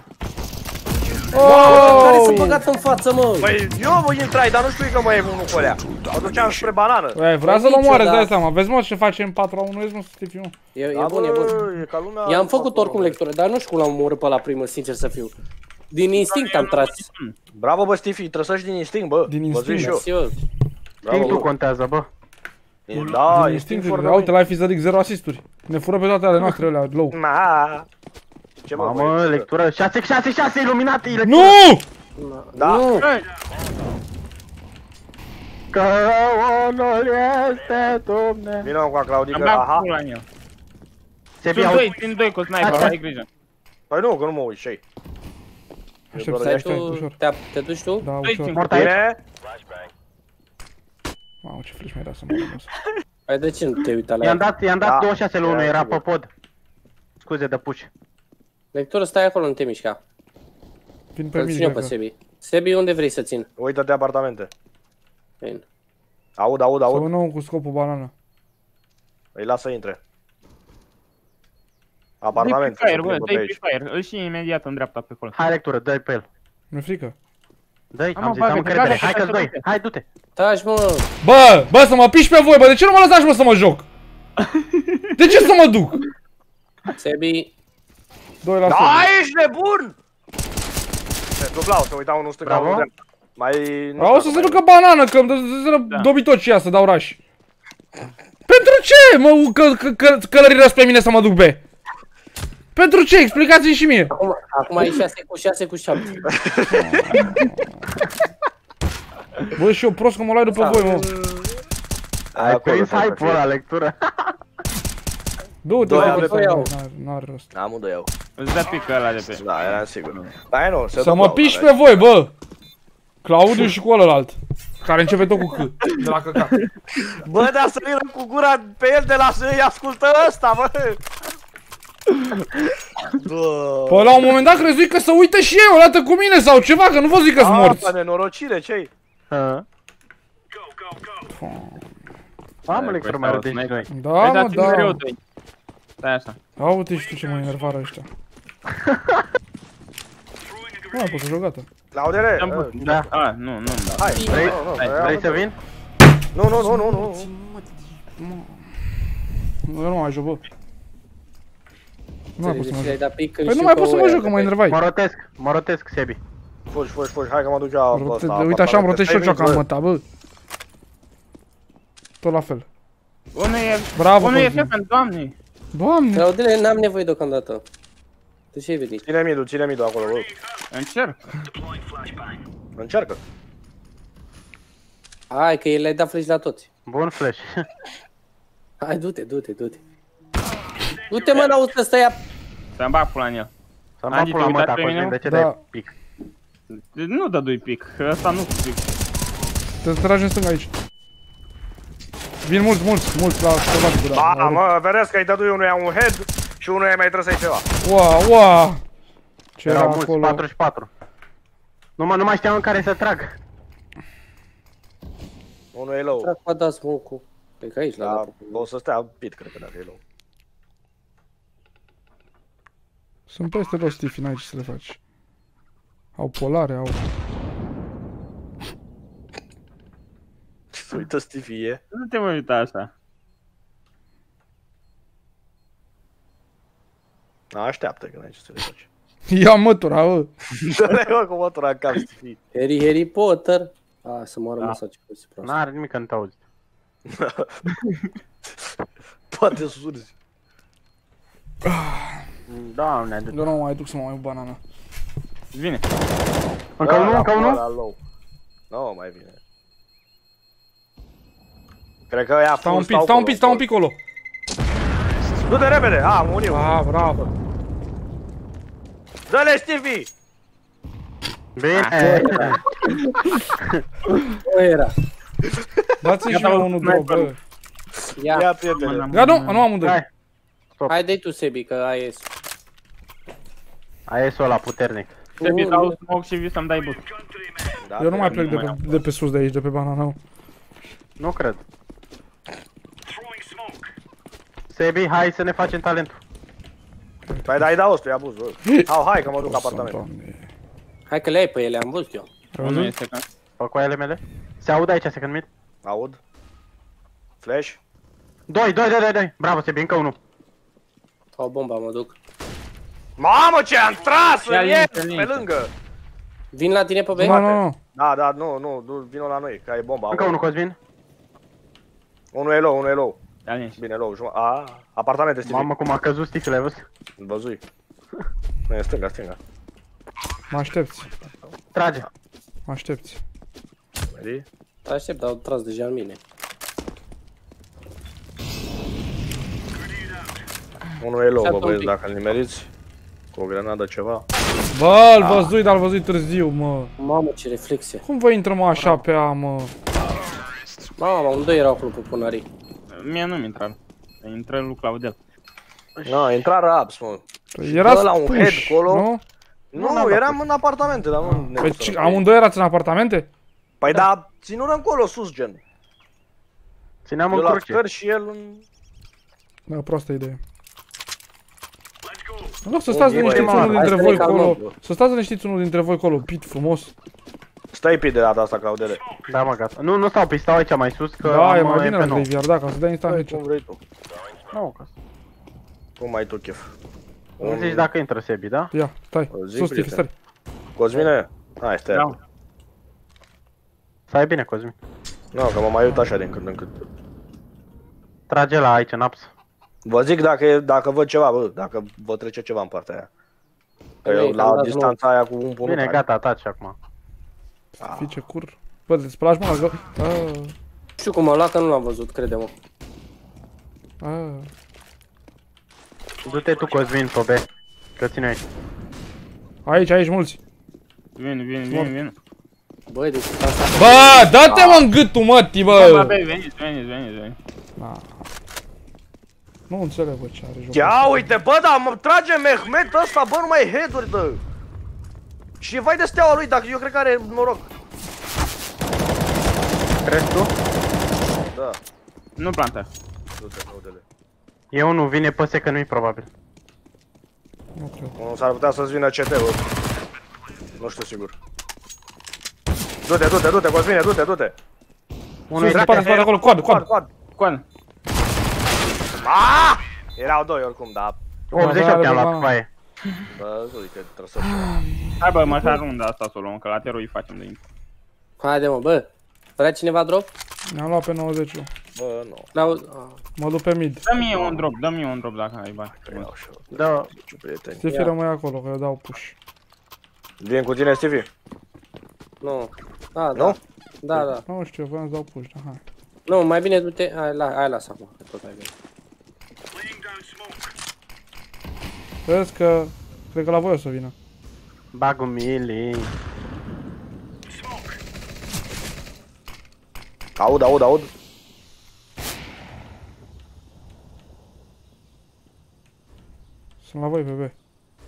Speaker 2: Care s-a
Speaker 1: Oh!
Speaker 2: băgat în față, mă?
Speaker 4: Băi, eu voi intrai, dar nu știu că mai e unul cu alea. Mă duceam spre banană.
Speaker 1: Băi, vrea să-l omoare, îți dai
Speaker 2: Niciodată.
Speaker 1: seama. Vezi, mă, ce facem patru la unu, vezi, mă, Steve, mă.
Speaker 2: E, e
Speaker 4: Da,
Speaker 2: bun, e bun.
Speaker 4: bă, e ca lumea.
Speaker 2: I-am făcut oricum lectură, dar nu știu cum l-am omorât pe la primă, sincer să fiu. Din instinct am tras.
Speaker 4: Bravo, bă, Stifi, trăsăși din instinct, bă.
Speaker 1: Din
Speaker 4: Vă zic
Speaker 1: instinct.
Speaker 4: și eu.
Speaker 2: Mersi, eu.
Speaker 4: Bravo,
Speaker 3: Instinctul
Speaker 4: bă.
Speaker 3: contează, bă.
Speaker 4: Da,
Speaker 1: Din
Speaker 4: instinct
Speaker 1: instinct,
Speaker 4: for
Speaker 1: uite, la Fizadic zero asisturi. Ne fură pe toate ale noastre alea, low.
Speaker 4: Ma. Ce bă,
Speaker 3: Mamă,
Speaker 4: băi,
Speaker 3: lectură. șase șase șase iluminate, e lectură.
Speaker 1: Nu!
Speaker 4: Da.
Speaker 2: Nu!
Speaker 3: Că unul este Dumnezeu.
Speaker 4: Vină cu a Claudică,
Speaker 5: Am dat
Speaker 4: aha.
Speaker 5: pula în el.
Speaker 3: Se
Speaker 5: Sunt
Speaker 3: iau.
Speaker 5: doi, sunt doi cu sniper,
Speaker 3: Așa.
Speaker 5: ai grijă.
Speaker 4: Păi nu, că nu mă uit și ei.
Speaker 1: Aștept să
Speaker 2: Stai
Speaker 1: aștept,
Speaker 2: tu,
Speaker 1: ușor.
Speaker 2: te, te duci tu?
Speaker 1: Da,
Speaker 5: Doi
Speaker 1: ușor.
Speaker 5: timp.
Speaker 3: Mort aici.
Speaker 4: Bine?
Speaker 1: Mamă, ce frici mi-ai dat să mă rog.
Speaker 2: Hai, de ce nu te uita la
Speaker 3: I-am
Speaker 2: ea?
Speaker 3: dat, i-am dat
Speaker 4: Da.
Speaker 3: douăzeci și șase la unu,
Speaker 4: Era
Speaker 3: era
Speaker 4: sigur.
Speaker 3: pe pod. Scuze de puș.
Speaker 2: Lectură, stai acolo, nu te mișca.
Speaker 1: Vin pe
Speaker 2: Îl țin eu
Speaker 1: mine,
Speaker 2: pe Sebi. Sebi, unde vrei să țin?
Speaker 4: Uită-te apartamente.
Speaker 2: Bine.
Speaker 4: Aud, aud,
Speaker 1: Să
Speaker 4: aud.
Speaker 1: un nou cu scopul banană.
Speaker 4: Îi las să intre.
Speaker 5: Dă-i
Speaker 4: Apartamente.
Speaker 5: pre-fire,
Speaker 4: se
Speaker 5: bă,
Speaker 4: plimbă pe
Speaker 5: dă-i
Speaker 4: aici.
Speaker 5: pre-fire. Îl și imediat în dreapta pe acolo.
Speaker 3: Hai lectură, dă-i pe el.
Speaker 1: Mi-e frică.
Speaker 3: Dă-i,
Speaker 5: Am
Speaker 3: am
Speaker 5: o
Speaker 3: zis, am
Speaker 5: bagă,
Speaker 3: încredere.
Speaker 5: gata,
Speaker 3: Hai
Speaker 5: gata,
Speaker 3: că-ți doi.
Speaker 5: gata.
Speaker 3: Hai, du-te.
Speaker 2: Taci, mă!
Speaker 1: Bă, bă, să mă piși pe voi, bă, de ce nu mă lăsați, mă, să mă joc? De ce să mă duc?
Speaker 2: Sebi,
Speaker 1: doi la
Speaker 4: Da,
Speaker 1: sută.
Speaker 4: ești nebun! Se dublau, se uita unul stânga,
Speaker 3: Bravo.
Speaker 4: unul dreapta. Mai... nu
Speaker 1: Au
Speaker 4: știu
Speaker 1: să se
Speaker 4: mai-
Speaker 1: ducă banană, că îmi dă
Speaker 5: Da.
Speaker 1: dobitoci și ea să dau raș. Pentru ce, mă, că, că, că, călărirăți pe mine să mă duc be? Pentru ce? Explicați-mi și mie.
Speaker 2: acum, acum e șase cu șase cu șapte.
Speaker 1: Bă, și eu prost că mă luai după voi, mă.
Speaker 3: Ai
Speaker 4: Acolo
Speaker 3: prins
Speaker 4: trebuie să
Speaker 3: hype-ul ăla, lectură.
Speaker 1: Du-te,
Speaker 4: Doi
Speaker 1: să
Speaker 4: au
Speaker 1: te
Speaker 4: de
Speaker 2: iau.
Speaker 1: N-are rost.
Speaker 4: Amândoi eu.
Speaker 5: Îți dă pică ăla de pe.
Speaker 4: Da, eram sigur. Da, nu, se
Speaker 1: Să mă
Speaker 4: dublau,
Speaker 1: piși
Speaker 4: da,
Speaker 1: pe voi, bă! Claudiu și cu ălălalt. Care începe tot cu C. De la căcat.
Speaker 4: Bă, dar să vină cu gura pe el de la să-i ascultă ăsta, bă! Bă...
Speaker 1: Păi la un moment dat crezui că să uită și ei o dată cu mine sau ceva, că nu vă zic că-s morți.
Speaker 4: Asta, nenorocire, ce-i?
Speaker 3: Mamă, lectură, mai râdești și noi.
Speaker 1: Da,
Speaker 5: Hai,
Speaker 1: mă,
Speaker 5: dați-mi mereu
Speaker 1: da.
Speaker 5: doi. Stai așa.
Speaker 1: Ia uite și tu ce mă enervară ăștia. Nu mai pot să joc, gata.
Speaker 4: Claudere!
Speaker 5: Am
Speaker 4: ă,
Speaker 5: pus.
Speaker 3: Da.
Speaker 5: A, nu, nu, da.
Speaker 4: Hai,
Speaker 3: Vrei,
Speaker 4: nu, nu,
Speaker 5: hai,
Speaker 4: ia,
Speaker 3: vrei să vin?
Speaker 4: Nu, nu, nu, nu, nu.
Speaker 1: Eu nu mai joc, bă. Nu mai pot să mă
Speaker 2: Deci ai
Speaker 1: joc.
Speaker 2: dat pic
Speaker 1: Păi nu mai pot să mă joc, că mă enervai.
Speaker 3: Mă rotesc, mă rotesc, Sebi.
Speaker 4: Fugi, fugi, fugi, hai că mă duc eu pe ăsta.
Speaker 1: Uite așa am rotez și eu
Speaker 4: Stai
Speaker 1: cioca în
Speaker 4: mici, bă.
Speaker 1: măta, bă. Tot la fel.
Speaker 5: Unul e...
Speaker 1: Bravo,
Speaker 5: Unul e
Speaker 1: Cosmin.
Speaker 5: Fefen, doamne.
Speaker 1: Doamne!
Speaker 2: Claudele, n-am nevoie deocamdată. Tu ce ai venit?
Speaker 4: Ține midul, ține midul acolo, bă.
Speaker 5: Încerc.
Speaker 4: Încearcă.
Speaker 2: Hai, că el le-ai dat flash la toți.
Speaker 3: Bun flash.
Speaker 2: Hai, du-te, du-te, du-te. Du-te, mă, n-auzi că stă ea.
Speaker 5: Să-mi bag pula în el.
Speaker 3: Să-mi
Speaker 5: Andy,
Speaker 3: bag pula
Speaker 5: te-ai
Speaker 3: mă,
Speaker 5: uitat pe
Speaker 3: Cosmin,
Speaker 5: mine?
Speaker 3: de ce
Speaker 1: Da.
Speaker 3: dai pic?
Speaker 5: Nu dă doi pic. Ăsta nu cu pic.
Speaker 1: Te tragi în stânga aici. Vin mulți, mulți, mulți la sălbaticul, da.
Speaker 4: Ba, mă, vedeți că îi dădui unuia un head și unuia mai trebuie să-i ceva.
Speaker 1: Ua, ua! Ce era
Speaker 3: Erau mulți,
Speaker 1: acolo?
Speaker 3: patruzeci și patru. Nu mă, nu mai știam în care să trag.
Speaker 4: Unul e low.
Speaker 2: Trag, mă, dați, mă, cu... Păi că aici, la
Speaker 4: Da,
Speaker 2: lapă.
Speaker 4: o să stea pit, cred că dacă e low.
Speaker 1: Sunt peste tot Stifi, n-ai ce să le faci. Au polare, au...
Speaker 4: Se uită Stifie.
Speaker 5: Nu te mai uita așa.
Speaker 4: Așteaptă că n-ai ce să le faci.
Speaker 1: Ia mătura, bă!
Speaker 4: Dă-le mă cu motura în cap, Stifie.
Speaker 2: Harry, Harry Potter. A, să moară mă sau ce poți să prost.
Speaker 3: N-are nimic că nu te auzi.
Speaker 4: Poate surzi.
Speaker 3: Doamne, adu-
Speaker 1: Eu nu mă mai duc să mă mai iau banana.
Speaker 5: Vine.
Speaker 3: Încă unul, încă unul?
Speaker 4: Nu, mai vine. Cred că ea
Speaker 1: Stau un pic, stau un pic, stau un pic acolo.
Speaker 4: Du-te repede! A, uniu!
Speaker 1: Ah, bravo!
Speaker 4: Dă-le, Stevie!
Speaker 3: Bine!
Speaker 2: Nu era.
Speaker 1: Dați-mi și mie unul drop, bă.
Speaker 2: Ia.
Speaker 4: Ia, prietene.
Speaker 1: Gata, nu, nu amândoi.
Speaker 3: Hai. Stop.
Speaker 2: Hai, dă-i tu, Sebi, că ai ies.
Speaker 3: Aia e ăla puternic.
Speaker 5: Sebi,
Speaker 2: Nu,
Speaker 5: dau
Speaker 2: nu.
Speaker 5: smoke și vii să-mi dai boost.
Speaker 4: Da,
Speaker 1: Eu nu mai
Speaker 4: pe-
Speaker 1: plec de pe, de pe sus de aici, de pe banana.
Speaker 3: Nu cred. Sebi, hai să ne facem talentul.
Speaker 4: Păi dai, da, ăsta e abuz, bă. Au, hai că mă duc apartament.
Speaker 1: Doamne.
Speaker 2: Hai că le ai pe ele, am văzut eu.
Speaker 5: Unul este ca...
Speaker 3: Făcoaiele mele. Se aude aici second mid.
Speaker 4: Aud. Flash.
Speaker 3: Doi, doi, doi, doi, doi. Bravo, Sebi, încă unul.
Speaker 2: O bomba, mă duc.
Speaker 4: Mamă, ce am tras
Speaker 5: Ia
Speaker 4: în
Speaker 5: liniște,
Speaker 4: el, pe
Speaker 5: liniște.
Speaker 4: lângă.
Speaker 2: Vin la tine pe B?
Speaker 1: Nu, nu, nu.
Speaker 4: Da, da, nu, nu, nu, vino la noi, că e bomba.
Speaker 3: Încă unul, Cosmin.
Speaker 4: Unul e low, unul e low.
Speaker 5: Ia liniște.
Speaker 4: Bine, low, jumătate. A, apartamente, Stevie.
Speaker 3: Mamă, cum a căzut sticele, ai văzut?
Speaker 4: Văzui. Nu, e stânga, stânga.
Speaker 1: Mă aștepți,
Speaker 3: Trage.
Speaker 1: mă aștepți.
Speaker 4: Vedi?
Speaker 2: Te aștept, dar au tras deja în mine.
Speaker 4: Unul e low,
Speaker 2: Și-a
Speaker 4: bă, băieți,
Speaker 2: tombit.
Speaker 4: dacă îl nimeriți. Cu o grenadă ceva.
Speaker 1: Bă, îl văzui, dar îl văzui târziu, mă.
Speaker 2: Mamă, ce reflexe.
Speaker 1: Cum vă intră, mă, așa pe A, mă?
Speaker 2: Mamă, amândoi erau acolo pe punării.
Speaker 5: Mie nu-mi intra. Intră lui Claudel.
Speaker 4: Na, intra raps, mă.
Speaker 1: Păi erați
Speaker 4: la un
Speaker 1: puși,
Speaker 4: head acolo.
Speaker 1: nu?
Speaker 4: Nu, eram în apartamente, dar nu ne
Speaker 1: Păi
Speaker 4: pusă
Speaker 1: ci-
Speaker 4: la
Speaker 1: amândoi erați în apartamente?
Speaker 4: Păi da, ținură încolo sus, gen.
Speaker 3: Țineam
Speaker 4: Eu
Speaker 3: în
Speaker 4: la
Speaker 3: cruce.
Speaker 4: scări și el în...
Speaker 1: Da, proastă idee. În loc să stați
Speaker 4: bine,
Speaker 1: liniștiți
Speaker 3: mă,
Speaker 1: unul
Speaker 2: hai
Speaker 1: dintre
Speaker 2: să
Speaker 1: voi
Speaker 2: ne calmăm,
Speaker 1: acolo.
Speaker 4: bă.
Speaker 1: Să stați liniștiți unul dintre voi acolo, pit frumos.
Speaker 4: Stai pe de data asta, Claudele.
Speaker 3: Da, mă, gata. Nu, nu stau pe, stau aici mai sus, că
Speaker 1: Da, e
Speaker 3: am
Speaker 1: mai bine
Speaker 3: M P
Speaker 1: la
Speaker 3: nouă.
Speaker 1: Graveyard, da, ca să dai instant
Speaker 4: Păi,
Speaker 1: headshot.
Speaker 4: cum vrei tu.
Speaker 3: Nu, că...
Speaker 4: Cum ai tu chef.
Speaker 3: Nu zici dacă intră Sebi, da?
Speaker 1: Ia, stai,
Speaker 4: Zi,
Speaker 1: sus, Tifi,
Speaker 4: prieten.
Speaker 1: stai.
Speaker 4: Cosmine? Hai, stai.
Speaker 5: Da.
Speaker 3: Stai bine, Cosmin.
Speaker 4: Nu, că mă mai uit așa din când în când.
Speaker 3: Trage la aici, în apsă.
Speaker 4: Vă zic dacă, e- dacă văd ceva, bă, dacă vă trece ceva în partea aia. Că
Speaker 2: Bine,
Speaker 4: eu
Speaker 2: că am
Speaker 4: la
Speaker 2: dat
Speaker 4: distanța aia cu un punct.
Speaker 3: Bine, gata, taci acum.
Speaker 1: Fii ce cur. Bă, te spălași mă la găl... Ah,
Speaker 2: Nu știu cum a luat, că nu l-am văzut, crede-mă.
Speaker 1: ah.
Speaker 3: Du-te tu, Cosmin, pe B. Că ține aici.
Speaker 1: Aici, aici, mulți.
Speaker 5: Vin, vin, vin, vin.
Speaker 2: Băi, deci asta...
Speaker 1: Bă, dă-te mă în gâtul mătii,
Speaker 5: Bă,
Speaker 1: bă!
Speaker 5: bă, veniți, veniți, veniți, veniți.
Speaker 1: Na. Nu înțeleg, bă, ce are jocul
Speaker 4: Ia
Speaker 1: ăsta.
Speaker 4: uite, bă, da, mă trage Mehmet ăsta, bă, nu mai e head-uri, dă. Și vai de steaua lui, dacă eu cred că are noroc.
Speaker 3: Crezi tu?
Speaker 4: Da,
Speaker 5: Nu planta.
Speaker 4: du-te, Claudele.
Speaker 3: E unul, vine pe second mid, probabil.
Speaker 1: Nu cred.
Speaker 4: Nu s-ar putea să-ți vină C T-ul. Nu știu sigur. Du-te, du-te, du-te, Cosmine, du-te, du-te.
Speaker 3: Unul
Speaker 1: Sus,
Speaker 3: e
Speaker 1: în spate, în spate, acolo, coadă,
Speaker 4: Coad,
Speaker 1: coadă.
Speaker 4: coad.
Speaker 5: Coan.
Speaker 4: Ah! Erau doi oricum, dar...
Speaker 3: optzeci și opt am
Speaker 1: Da, da,
Speaker 3: luat
Speaker 1: da.
Speaker 3: cu aia.
Speaker 4: Bă, uite, trăsări.
Speaker 5: Hai bă, măcar runda asta să o luăm, că la teroi îi facem de intru.
Speaker 2: Haide, mă, bă. Vrea cineva drop?
Speaker 1: Ne-am luat pe nouăzeci.
Speaker 4: Bă, nu.
Speaker 2: N-au... ah.
Speaker 1: Mă duc pe mid.
Speaker 5: Dă mie un drop, dă mie un drop dacă ai bani.
Speaker 4: Că iau și eu.
Speaker 3: Da,
Speaker 4: Ce prieteni.
Speaker 1: Steffi rămâi acolo, că eu dau push.
Speaker 4: Vin cu tine, Stevie?
Speaker 2: Nu. Da, da.
Speaker 4: Nu?
Speaker 2: Da, da.
Speaker 1: Nu știu, eu vreau să dau push, da, hai.
Speaker 2: Nu, mai bine du-te... Hai, la, hai, lasă acum, că tot ai bine.
Speaker 1: Vezi că... Cred că la voi o să vină.
Speaker 3: bag un mili.
Speaker 4: Aud, aud, aud.
Speaker 1: Sunt la voi pe B.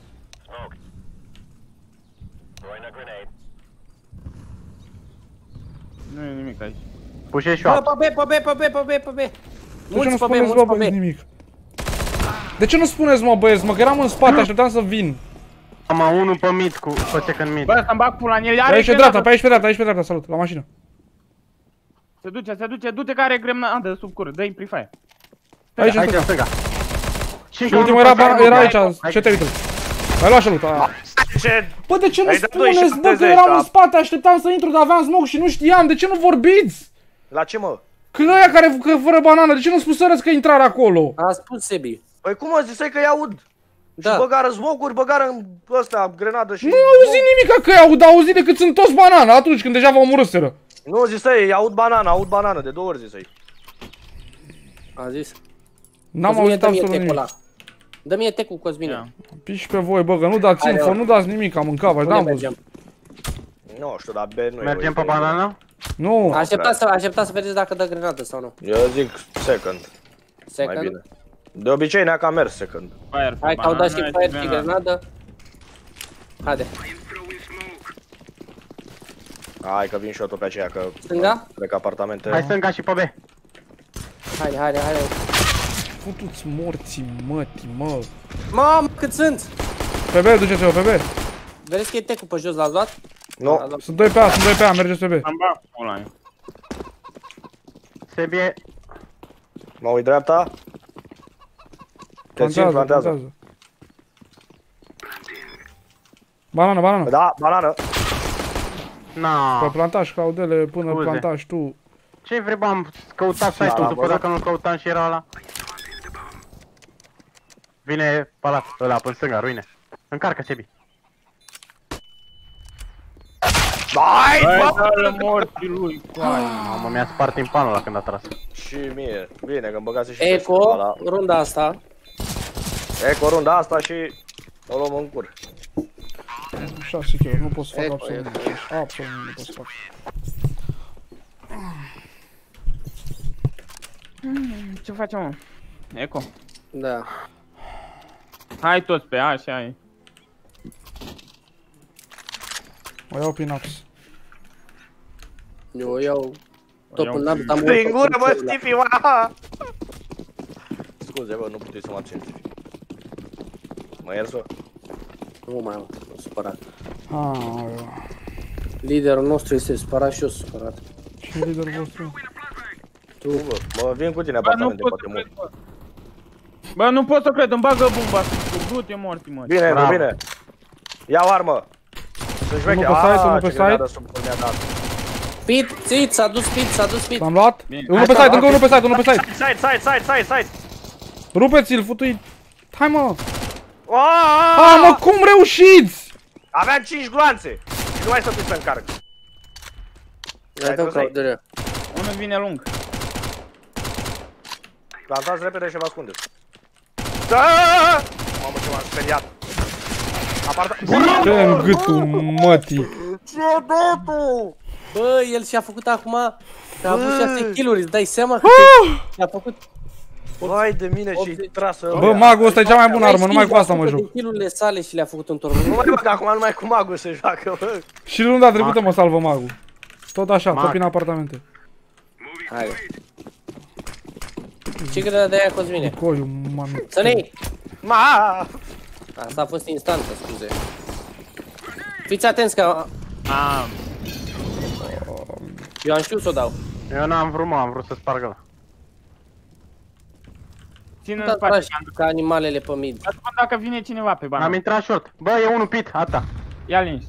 Speaker 5: Nu e nimic aici.
Speaker 3: Pușe și
Speaker 2: Bă,
Speaker 3: eu.
Speaker 2: pe B, pe B, pe B, pe B, pe B.
Speaker 1: De ce
Speaker 2: Mulți
Speaker 1: nu
Speaker 2: pe B,
Speaker 1: spuneți, bă,
Speaker 2: mulți pe
Speaker 1: băieți,
Speaker 2: B.
Speaker 1: nimic? De ce nu spuneți, mă, băieți, mă, că eram în spate, așteptam să vin.
Speaker 3: Am unul pe mid, cu, pe second mid.
Speaker 5: Bă, să-mi bag pula în el,
Speaker 1: Pe
Speaker 5: are
Speaker 1: aici pe
Speaker 5: grenadă.
Speaker 1: dreapta, pe aici pe dreapta, aici pe dreapta, salut, la mașină.
Speaker 5: Se duce, se duce, du-te că are grenadă sub cură, dă-i pre-fire.
Speaker 1: Aici, în
Speaker 3: Aici, în
Speaker 1: stânga.
Speaker 3: stânga. Și
Speaker 1: Și ultimul era, bana- era aici, ce te uită. Ai luat salut. a.
Speaker 4: Ce?
Speaker 1: Bă, de ce nu
Speaker 4: Ai dat doi
Speaker 1: spuneți, bă, că
Speaker 4: șaptezeci,
Speaker 1: eram
Speaker 4: da.
Speaker 1: în spate, așteptam să intru, dar aveam smoke și nu știam, de ce nu vorbiți?
Speaker 4: La ce, mă?
Speaker 1: Că ăia care că fără banană, de ce nu spuserăți că intrare acolo?
Speaker 2: A spus Sebi.
Speaker 4: Păi cum mă ziceai că-i aud?
Speaker 2: Da.
Speaker 4: Și băgară smoke-uri, băgară în ăsta, grenadă și...
Speaker 1: Nu auzi nimica că i-aud, auzi decât sunt toți banana atunci când deja vă omorâseră.
Speaker 4: Nu, ziceai, aud banana, aud banană, de două ori ziceai.
Speaker 2: A zis.
Speaker 1: N-am
Speaker 2: Cosmine,
Speaker 1: auzit
Speaker 2: dă mie
Speaker 1: absolut
Speaker 2: tecul
Speaker 1: nimic.
Speaker 2: ăla. Dă-mi tecul, Cosmine.
Speaker 5: Ia.
Speaker 1: Piși pe voi, bă, că nu dați
Speaker 2: Hai,
Speaker 1: info,
Speaker 2: hai.
Speaker 1: nu dați nimic, am mâncat, v-aș
Speaker 2: Unde
Speaker 1: n-am
Speaker 2: mergem?
Speaker 1: văzut.
Speaker 4: Nu știu, dar B nu e...
Speaker 3: Mergem
Speaker 4: voie
Speaker 3: pe
Speaker 4: să-
Speaker 3: banana?
Speaker 1: Nu,
Speaker 2: Așteptați să, așteptați să vedeți dacă dă grenadă sau nu.
Speaker 4: Eu zic second.
Speaker 2: Second.
Speaker 4: bine. De obicei ne-a cam mers second.
Speaker 5: Fire.
Speaker 2: Hai că au dat și
Speaker 5: banana
Speaker 2: fire și
Speaker 5: grenada.
Speaker 2: grenadă. Haide.
Speaker 4: Hai că vin și eu tot pe aceea, că
Speaker 2: Stânga?
Speaker 4: plec apartamente.
Speaker 3: Hai stânga și pe B.
Speaker 2: Haide, haide, haide.
Speaker 1: Putu-ți morții mătii, mă.
Speaker 2: Mamă, cât sunt?
Speaker 1: Pe B, duceți-vă pe B.
Speaker 2: Vedeți că e tech-ul pe jos, l-ați luat?
Speaker 4: Nu.
Speaker 2: L-ați luat.
Speaker 1: Sunt doi pe A, sunt doi pe A, mergeți pe B.
Speaker 5: Am bat pula.
Speaker 3: Sebi e...
Speaker 4: Mă uit dreapta. Te țin,
Speaker 1: Plantează,
Speaker 4: plantează.
Speaker 1: plantează. Banană, banană.
Speaker 4: Da, banană.
Speaker 1: Pe
Speaker 3: Na.
Speaker 1: plantaj, Claudele, până
Speaker 3: Scuze.
Speaker 1: plantaj tu.
Speaker 3: Ce vrei, bă, am căutat site-ul
Speaker 4: am
Speaker 3: după
Speaker 4: văzut.
Speaker 3: dacă nu-l căutam și era ăla. Vine palat, ăla, până stânga, ruine. Încarcă, Sebi.
Speaker 4: Hai,
Speaker 5: Hai,
Speaker 4: bă!
Speaker 5: dă-le morții lui, coai.
Speaker 3: Mamă, mi-a spart timpanul ăla când a tras.
Speaker 4: Și mie. Bine, că-mi băgase și
Speaker 2: Eco,
Speaker 4: la
Speaker 2: runda asta.
Speaker 4: Eco runda asta și o luăm în cur.
Speaker 1: șase kill, nu pot să fac
Speaker 2: Eco,
Speaker 1: absolut
Speaker 2: eco,
Speaker 1: nimic. Absolut nimic nu pot să fac.
Speaker 5: Ce facem, mă? Eco.
Speaker 2: Da.
Speaker 5: Hai toți pe A, așa e.
Speaker 1: O iau pin ax.
Speaker 2: Eu iau tot
Speaker 5: iau
Speaker 2: în naps, dar mă
Speaker 4: Prin gură, bă,
Speaker 2: celula.
Speaker 4: Stifi, mă! Scuze, bă, nu puteai să mă abțin, Stifi. Mă ierți, bă?
Speaker 2: Nu mai am, m-am supărat.
Speaker 1: Aoleu.
Speaker 2: Liderul nostru este supărat și eu sunt supărat.
Speaker 1: Și liderul vostru?
Speaker 4: Tu, bă, mă vin cu tine
Speaker 5: Bă, nu
Speaker 4: apartamente,
Speaker 5: pot
Speaker 4: poate
Speaker 5: să
Speaker 4: mult.
Speaker 5: cred, bă. Bă, nu pot să cred, îmi bagă bomba. Du-te morții, mă.
Speaker 4: Bine,
Speaker 3: Bravo.
Speaker 4: nu, bine. Iau armă. Să-și veche.
Speaker 1: Unul pe site, unul
Speaker 4: Aaa,
Speaker 1: pe
Speaker 4: ce grenadă
Speaker 1: site.
Speaker 4: sub cum mi-a dat.
Speaker 2: Pit, țit, s-a dus pit, s-a dus pit.
Speaker 1: L-am luat?
Speaker 5: Bine.
Speaker 1: Unul pe site, încă unul pe site, unul pe site.
Speaker 4: Side, side, side, side, side.
Speaker 1: Rupeți-l, futui. Hai mă.
Speaker 4: Aaaa!
Speaker 1: A, mă, cum reușiți?
Speaker 4: Aveam cinci gloanțe. Și nu mai să să încarc.
Speaker 2: Hai dăm Claudelia.
Speaker 5: Unul vine lung.
Speaker 4: Plantați repede și vă ascundeți. Da! Mamă, ce m-am speriat. Aparta...
Speaker 1: Ce în gâtul mătii.
Speaker 4: Ce dotul?
Speaker 2: Bă, el și-a făcut acum că a avut șase kill-uri, îți dai seama că și-a făcut...
Speaker 4: Vai de mine și
Speaker 2: optzeci.
Speaker 4: trasă.
Speaker 1: Bă, magul ăsta e cea mai bună armă, numai cu asta mă
Speaker 2: de
Speaker 1: joc.
Speaker 2: kill-urile sale și le-a făcut într-o
Speaker 4: Nu
Speaker 2: rundă.
Speaker 4: mai bă, că acum numai cu magul se joacă, bă.
Speaker 1: Și runda trecută mă salvă magul. Tot așa, tot
Speaker 3: Mag.
Speaker 1: prin apartamente.
Speaker 2: Hai. Ce grenada de aia, Cosmine?
Speaker 1: Coiu, mami.
Speaker 2: Să ne iei!
Speaker 4: Ma!
Speaker 2: Asta a fost instantă, scuze. Fiți atenți că
Speaker 5: Am.
Speaker 2: eu am știut să o dau.
Speaker 3: Eu n-am vrut, mă, am vrut să sparg ăla.
Speaker 5: Ține în
Speaker 2: Dați
Speaker 5: spate.
Speaker 2: braș ca animalele pe mid.
Speaker 5: Dați bă dacă vine cineva pe
Speaker 3: Am
Speaker 5: bană.
Speaker 3: intrat short. Bă, e unul pit, ata.
Speaker 5: Ia liniște.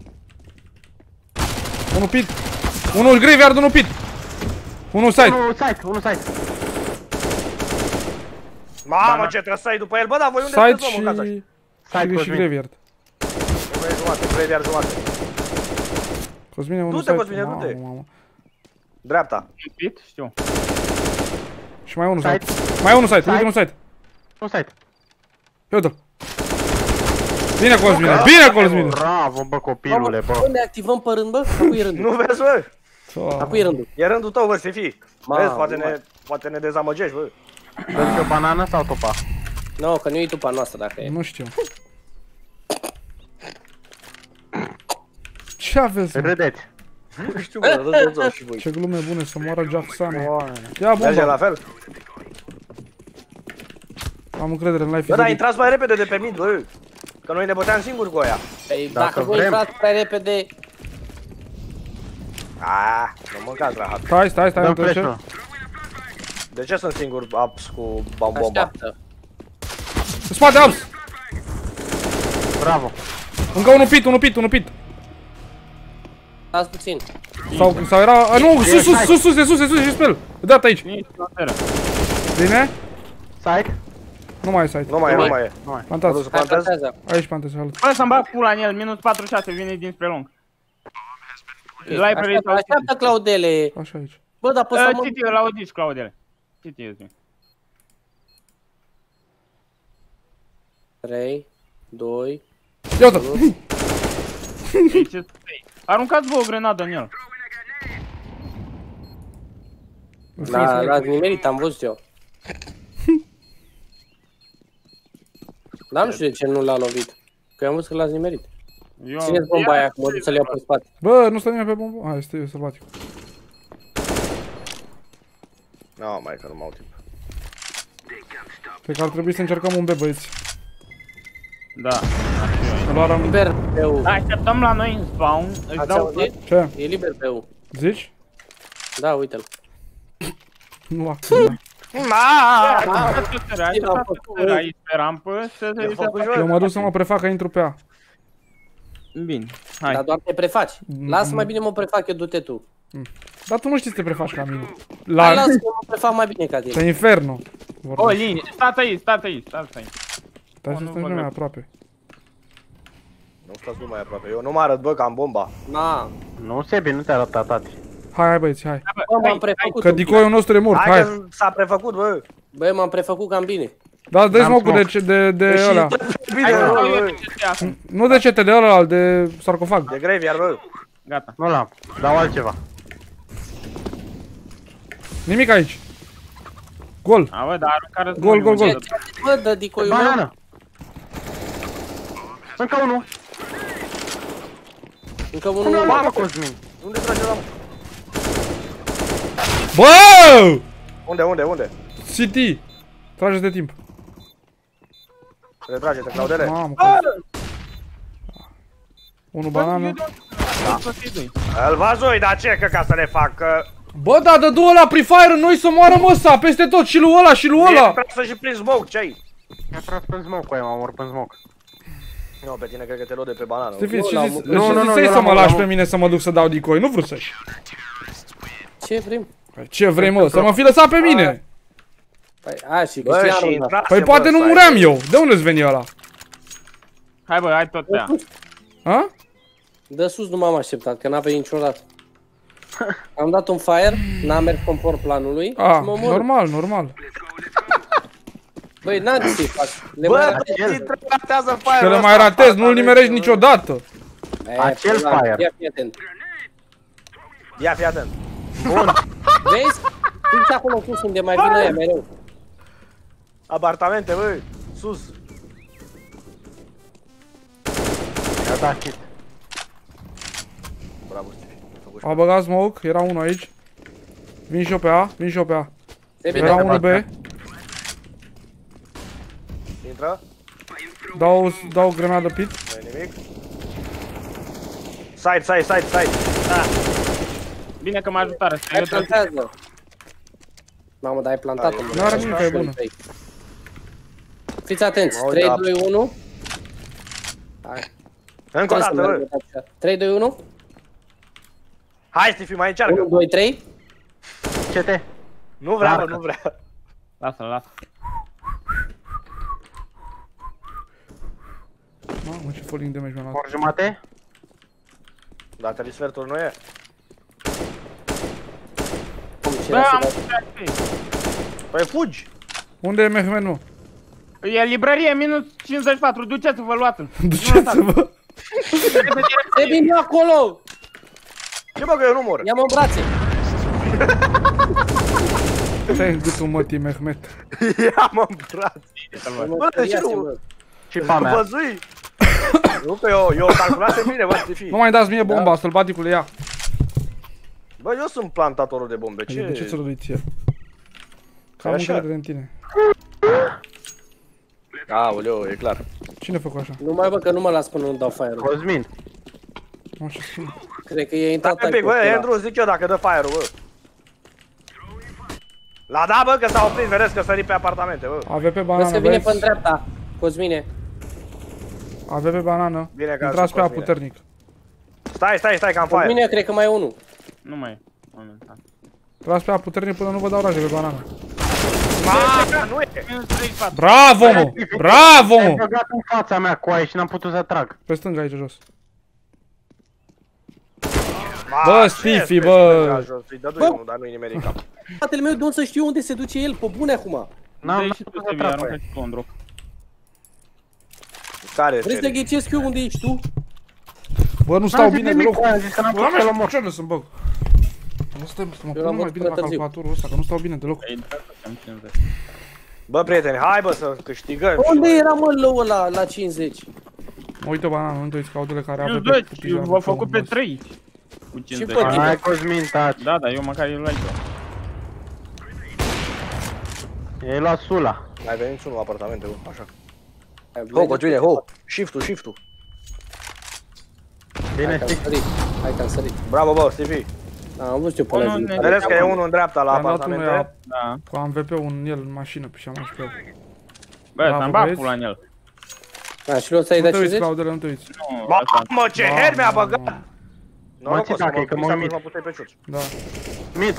Speaker 1: Unul pit. Unul graveyard, unul pit. Unul site.
Speaker 3: Unul site, unul site.
Speaker 4: Mamă, ce trebuie să ai după el, bă, dar voi unde
Speaker 1: Site
Speaker 4: sunteți, mă, mâncați
Speaker 1: și...
Speaker 3: Site,
Speaker 1: Și, și
Speaker 3: Cosmin.
Speaker 1: graveyard.
Speaker 4: așa? Jumate, trei de jumate.
Speaker 1: Cosmine, unul
Speaker 4: Du-te,
Speaker 1: site.
Speaker 4: Cosmine,
Speaker 1: Mamă,
Speaker 4: du-te.
Speaker 1: mamă.
Speaker 4: Dreapta.
Speaker 5: Pit? Știu.
Speaker 1: Și mai unul
Speaker 3: Site.
Speaker 1: site. Mai unul site,
Speaker 3: Site.
Speaker 1: ultimul site.
Speaker 3: Un site.
Speaker 1: Ia uite-l. Bine, Cosmine, bine, Cosmine.
Speaker 3: Bravo, bă, copilule, bă.
Speaker 2: Bă, ne activăm pe rând, bă? Acum e rândul.
Speaker 4: Nu vezi, bă?
Speaker 2: Acum e rândul.
Speaker 4: E rândul tău, bă, Stefi.
Speaker 2: Mamă,
Speaker 4: Vezi, poate
Speaker 2: mă.
Speaker 4: ne, poate ne dezamăgești, bă.
Speaker 3: Dă-ți o banană sau topa?
Speaker 2: Nu, no, că nu e tupa noastră dacă e.
Speaker 1: Nu știu. Ce aveți, mă?
Speaker 3: Râdeți.
Speaker 4: Nu știu, bă, râdeți o și voi.
Speaker 1: Ce glume bune, să moară Jacksana. Ia
Speaker 4: Merge la
Speaker 1: bomba.
Speaker 4: fel?
Speaker 1: Am încredere în life.
Speaker 4: Bă, dar intrați mai repede de pe mid, bă. Că noi ne băteam singuri cu aia.
Speaker 2: Păi,
Speaker 3: Dacă
Speaker 2: dacă voi
Speaker 3: vrem.
Speaker 2: intrați prea repede,
Speaker 4: Aaa, nu mâncați la hat.
Speaker 1: Stai, stai, stai,
Speaker 3: Dăm
Speaker 1: nu trece.
Speaker 3: flash-ul.
Speaker 4: De ce sunt singur ups cu bambomba?
Speaker 2: așteaptă.
Speaker 1: În spate, abs!
Speaker 3: Bravo.
Speaker 1: Încă unul pit, unul pit, unul pit.
Speaker 2: Stați puțin.
Speaker 1: Sau, sau era... A, nu, sus, sus, sus, sus, de sus, de sus, și spel. Dat aici.
Speaker 5: Nici la feră.
Speaker 1: Bine?
Speaker 3: Site.
Speaker 1: Nu mai e site.
Speaker 4: Nu mai e, nu mai e.
Speaker 1: Plantați.
Speaker 4: Mă duc să
Speaker 2: Hai,
Speaker 4: plantez.
Speaker 2: plantează.
Speaker 1: Aici plantezi, salut.
Speaker 5: Bă, să-mi bag pula în el, minus patruzeci și șase, vine dinspre lung. Library
Speaker 2: Așteaptă,
Speaker 5: sau
Speaker 2: așteaptă, Claudele.
Speaker 1: Așa aici.
Speaker 2: Bă, dar poți să mă...
Speaker 5: Citi, la audici, Claudele. Citi, zi.
Speaker 2: trei, doi...
Speaker 1: Ia uite.
Speaker 5: Ei, ce stai? Aruncați vă o grenadă în el.
Speaker 2: Da, l-ați nimerit, am văzut eu. Dar nu știu de ce nu l-a lovit. Că eu am văzut că l-ați nimerit.
Speaker 5: Eu...
Speaker 2: Țineți bomba aia, că mă duc să-l iau pe spate.
Speaker 1: Bă, nu stă nimeni pe bombă. Hai, este sălbatic.
Speaker 4: Nu, mai că nu m-au timp.
Speaker 1: Cred că ar trebui să încercăm un B, băieți.
Speaker 5: Da.
Speaker 1: Luaram...
Speaker 2: Liber pe U.
Speaker 5: Așteptăm la noi în spawn. Îți
Speaker 2: Ați
Speaker 5: dau...
Speaker 2: auzit?
Speaker 1: Ce?
Speaker 2: E liber pe U.
Speaker 1: Zici?
Speaker 2: Da, uite-l.
Speaker 1: Nu a.
Speaker 5: Hai să facă aici pe rampă să se uite.
Speaker 1: Eu mă duc să mă prefac că intru pe A.
Speaker 5: Bine, hai.
Speaker 2: Dar doar te prefaci. Lasă mai bine mă prefac, eu du-te tu.
Speaker 1: Dar tu nu știi să te prefaci ca mine.
Speaker 2: Hai,
Speaker 1: La...
Speaker 2: lasă că mă prefac mai bine ca tine.
Speaker 1: Pe inferno.
Speaker 5: O, linie. Stați aici, stați aici, stați aici.
Speaker 1: Stai să stăm mai aproape.
Speaker 4: Nu stați nu mai aproape. Eu nu mă arăt, bă, că am bomba.
Speaker 2: Na.
Speaker 3: Nu, Sebi, nu te arăta, tati.
Speaker 1: Hai, hai băieți, hai.
Speaker 2: Bă, m-am prefăcut.
Speaker 1: Că dicoiul nostru e mort,
Speaker 4: Hai
Speaker 1: hai.
Speaker 4: că s-a prefăcut, bă.
Speaker 2: Băi, m-am prefăcut cam bine.
Speaker 1: Da, dă-i
Speaker 3: N-am
Speaker 1: smoke-ul de,
Speaker 3: smoke.
Speaker 1: ce- de, de
Speaker 4: Și
Speaker 1: ăla.
Speaker 4: bine, bă.
Speaker 1: Nu de cete, de ăla, de sarcofag.
Speaker 4: De graveyard, bă.
Speaker 5: Gata.
Speaker 3: Nu l-am, dau altceva.
Speaker 1: Nimic aici. Gol.
Speaker 5: A, bă, dar care
Speaker 1: Gol, gol, gol.
Speaker 2: Bă, dă dicoiul meu.
Speaker 3: Banană! Încă unul!
Speaker 2: Încă
Speaker 3: Cum l-a
Speaker 2: unul.
Speaker 3: luat, mă, Cosmin?
Speaker 4: Unde trage la...
Speaker 1: Bă!
Speaker 4: Unde, unde, unde?
Speaker 1: C T. Trageți de timp.
Speaker 4: Retrage-te, Claudele.
Speaker 1: Mamă, că... Unu banană.
Speaker 4: Îl văzui, dar ce că ca să le fac? Că...
Speaker 1: Bă, da, dă două la Free Fire, noi să moară măsa, peste tot, și lui ăla, și lui ăla.
Speaker 4: Trebuie să și prin smoke, ce-ai?
Speaker 3: Mi-a tras pe smoke cu aia, m-am urât pe smoke.
Speaker 4: Nu, pe tine cred că te lua de pe banană.
Speaker 1: Știi,
Speaker 2: Nu,
Speaker 1: și
Speaker 2: la-
Speaker 1: zis,
Speaker 2: nu,
Speaker 1: și
Speaker 3: nu, nu,
Speaker 1: zisei
Speaker 3: eu
Speaker 1: să
Speaker 3: l-am-
Speaker 1: mă lași
Speaker 3: l-am-
Speaker 1: pe mine să mă duc să dau decoy, nu vreau să-și.
Speaker 2: Ce vrem?
Speaker 1: Ce vrei, mă, să mă fi lăsat pe mine.
Speaker 2: Păi, a, și că
Speaker 4: Bă,
Speaker 2: și
Speaker 4: și
Speaker 2: arunca.
Speaker 4: intrase,
Speaker 1: Păi
Speaker 4: bă,
Speaker 1: poate nu
Speaker 4: stai.
Speaker 1: muream eu, de unde-ți veni ăla?
Speaker 5: Hai, bă, hai tot pe ea.
Speaker 1: Ha?
Speaker 2: De sus nu m-am așteptat, că n-a venit niciodată. Am dat un fire, n-a mers conform planului
Speaker 1: A,
Speaker 2: și mă mor.
Speaker 1: normal, normal.
Speaker 2: Băi, n-am ce să-i fac. Le mai
Speaker 4: Bă,
Speaker 2: ratez.
Speaker 4: ți tratează fire.
Speaker 1: Că le mai ratezi, nu-l nimerești niciodată.
Speaker 2: E,
Speaker 3: Acel
Speaker 2: păi,
Speaker 3: fire.
Speaker 2: Ia fi atent.
Speaker 4: Ia, fii atent.
Speaker 2: Vezi? Uite acolo sus unde mai vin ăia mereu.
Speaker 4: Apartamente, bă. Sus.
Speaker 3: Mi-a dat hit.
Speaker 4: Bravo, Stifi. Făcut și-
Speaker 1: A băgat smoke, era unul aici. Vin și eu pe A, vin și eu pe A.
Speaker 2: Se vine.
Speaker 1: Era unul B.
Speaker 4: Intră.
Speaker 1: Dau, dau grenadă pit.
Speaker 4: Nu-i nimic. Side, side, side, side.
Speaker 5: Bine că mă ajutară.
Speaker 2: Hai,
Speaker 5: Eu trebuie
Speaker 2: plantează. Mamă, dar ai plantat-o. mă.
Speaker 1: N-are nimic, e bună.
Speaker 2: Fiți atenți.
Speaker 4: Mă uit
Speaker 2: trei,
Speaker 4: la-
Speaker 2: doi, unu. Hai.
Speaker 4: Încă o
Speaker 2: Trebuie să
Speaker 4: dată, bă.
Speaker 2: mergem așa. trei, doi, unu.
Speaker 4: Hai, Stifi, mai încearcă.
Speaker 2: unu, doi, trei.
Speaker 3: Ce te?
Speaker 4: Nu vrea, bă,
Speaker 3: Arcă.
Speaker 4: nu vrea.
Speaker 5: Lasă-l, lasă.
Speaker 1: Mamă, ce falling damage mi-a luat.
Speaker 3: Ori jumate?
Speaker 4: Dacă disfertul nu e.
Speaker 2: Cum, ce
Speaker 5: Bă,
Speaker 2: era
Speaker 5: am
Speaker 2: să dau?
Speaker 4: Păi fugi.
Speaker 1: Unde e Mehmet, nu?
Speaker 5: E librărie, minus cincizeci și patru, duceți-vă, luați-l.
Speaker 1: Duceți-vă.
Speaker 2: Se vine acolo!
Speaker 4: Ce bă, că eu nu mor.
Speaker 2: Ia-mă în brațe!
Speaker 1: Ce-ai în gâtul mătii, Mehmet?
Speaker 4: Ia-mă în braț. Bă, de ce
Speaker 2: Ia-se,
Speaker 4: nu?
Speaker 2: mă.
Speaker 3: Și pa
Speaker 4: Nu
Speaker 3: mea.
Speaker 4: văzui. Nu că eu, eu calculasem bine, bă, Stifi.
Speaker 1: Nu mai dați mie bomba, sălbaticule, ia.
Speaker 4: Bă, eu sunt plantatorul de bombe.
Speaker 1: De ce
Speaker 4: Ce?
Speaker 1: ți-l dui ție? Că am
Speaker 4: Așa.
Speaker 1: încredere în tine.
Speaker 4: Aoleu, e clar.
Speaker 1: Cine a făcut așa?
Speaker 2: Nu mai bă că nu mă las până nu dau fire-ul.
Speaker 3: Cosmin.
Speaker 1: Mă, ce spune?
Speaker 2: Cred că e intrat
Speaker 4: Stai un pic, bă, Andrew, zic eu dacă dă fire-ul, bă. La da, bă, că s-a oprit, vedeți că sări pe apartamente, bă.
Speaker 1: A V P
Speaker 2: Bă,
Speaker 1: banană,
Speaker 2: să vine pe
Speaker 1: vezi?
Speaker 2: dreapta, Cosmine.
Speaker 1: A V P banană.
Speaker 4: Bine că
Speaker 1: Intrați pe A
Speaker 4: Cosmine.
Speaker 1: puternic.
Speaker 4: Stai, stai, stai, că am fire.
Speaker 2: Cosmine, cred că mai e unul.
Speaker 5: Nu mai e, momentan.
Speaker 1: Intrați pe A puternic până nu vă dau raje pe banană.
Speaker 4: Ma, nu e.
Speaker 5: Minus treizeci și patru.
Speaker 1: Bravo, mă! Bravo,
Speaker 3: Ai
Speaker 1: mă!
Speaker 3: băgat în fața mea cu aia și n-am putut să trag.
Speaker 1: Pe stânga aici jos.
Speaker 4: Ma,
Speaker 1: Bă,
Speaker 4: ce
Speaker 1: Stifi,
Speaker 4: este
Speaker 1: bă.
Speaker 4: stânga jos? Îi dădui
Speaker 2: Bă.
Speaker 4: unul, dar nu-i nimeni în cap.
Speaker 2: Fratele meu, de unde să știu unde se duce el? Pe bune acum.
Speaker 3: N-am
Speaker 5: Dă-i
Speaker 3: n-am
Speaker 5: și tu
Speaker 3: putut
Speaker 5: să
Speaker 3: să
Speaker 5: vii,
Speaker 3: trag cu
Speaker 5: aruncă
Speaker 3: aia.
Speaker 5: și tu un drop.
Speaker 4: Care
Speaker 2: Vrei să
Speaker 4: cere?
Speaker 2: ghicesc eu unde ești tu?
Speaker 1: Bă, nu
Speaker 3: N-am
Speaker 1: stau
Speaker 3: zis
Speaker 1: bine
Speaker 3: nimic
Speaker 1: deloc.
Speaker 3: cu aia, zis că n-am putut
Speaker 1: Doamne,
Speaker 3: să-l omor.
Speaker 1: ce nu să-mi băg? Nu stai, să mă
Speaker 2: Eu l-am
Speaker 1: pun mai
Speaker 2: văzut
Speaker 1: bine la
Speaker 2: până târziu.
Speaker 1: calculatorul ăsta, că nu stau bine deloc.
Speaker 5: Ei, da, am cincizeci.
Speaker 4: Bă, prieteni, hai bă să câștigăm.
Speaker 2: Unde era mă lău ăla la cincizeci?
Speaker 1: Uite banana, nu te uiți caudele care
Speaker 5: Eu
Speaker 1: avea
Speaker 5: doi,
Speaker 1: pe pijama.
Speaker 5: v-a făcut pe trei. Cu cincizeci.
Speaker 2: pe tine?
Speaker 3: Hai Cosmin, taci.
Speaker 5: Da, da, eu măcar îl luai eu.
Speaker 3: E luat Sula.
Speaker 4: Mai venit unul apartamente, bă, așa. Ho, bă, Giulia, ho! Shift-ul, shift-ul.
Speaker 3: Bine,
Speaker 2: Hai că am
Speaker 3: știi.
Speaker 2: sărit. Hai că am sărit.
Speaker 4: Bravo, bă, Stevie.
Speaker 2: Da, am văzut eu pe
Speaker 5: Unul
Speaker 2: ăla din
Speaker 5: ne-
Speaker 2: care-
Speaker 4: Vedeți că e unul în dreapta la
Speaker 1: I-am dat unul
Speaker 4: apartamente.
Speaker 5: Da.
Speaker 1: cu am V P în el în mașină pe șama și pe el.
Speaker 5: Bă,
Speaker 1: Bravo,
Speaker 5: ți-am bat
Speaker 1: băieți.
Speaker 5: pula în el.
Speaker 2: Da, și eu ți-ai
Speaker 1: Nu
Speaker 2: dat
Speaker 1: te uiți,
Speaker 2: cincizeci?
Speaker 1: Claudele, nu te uiți.
Speaker 5: Nu,
Speaker 4: Mamă,
Speaker 5: asta.
Speaker 4: mă, ce her mi-a băgat!
Speaker 1: Mamă,
Speaker 4: Norocos,
Speaker 3: Mă, ți dacă
Speaker 4: mă,
Speaker 3: e că mă
Speaker 4: mă,
Speaker 3: uit.
Speaker 4: mă puteai pe ciuț.
Speaker 1: Da.
Speaker 3: Mid.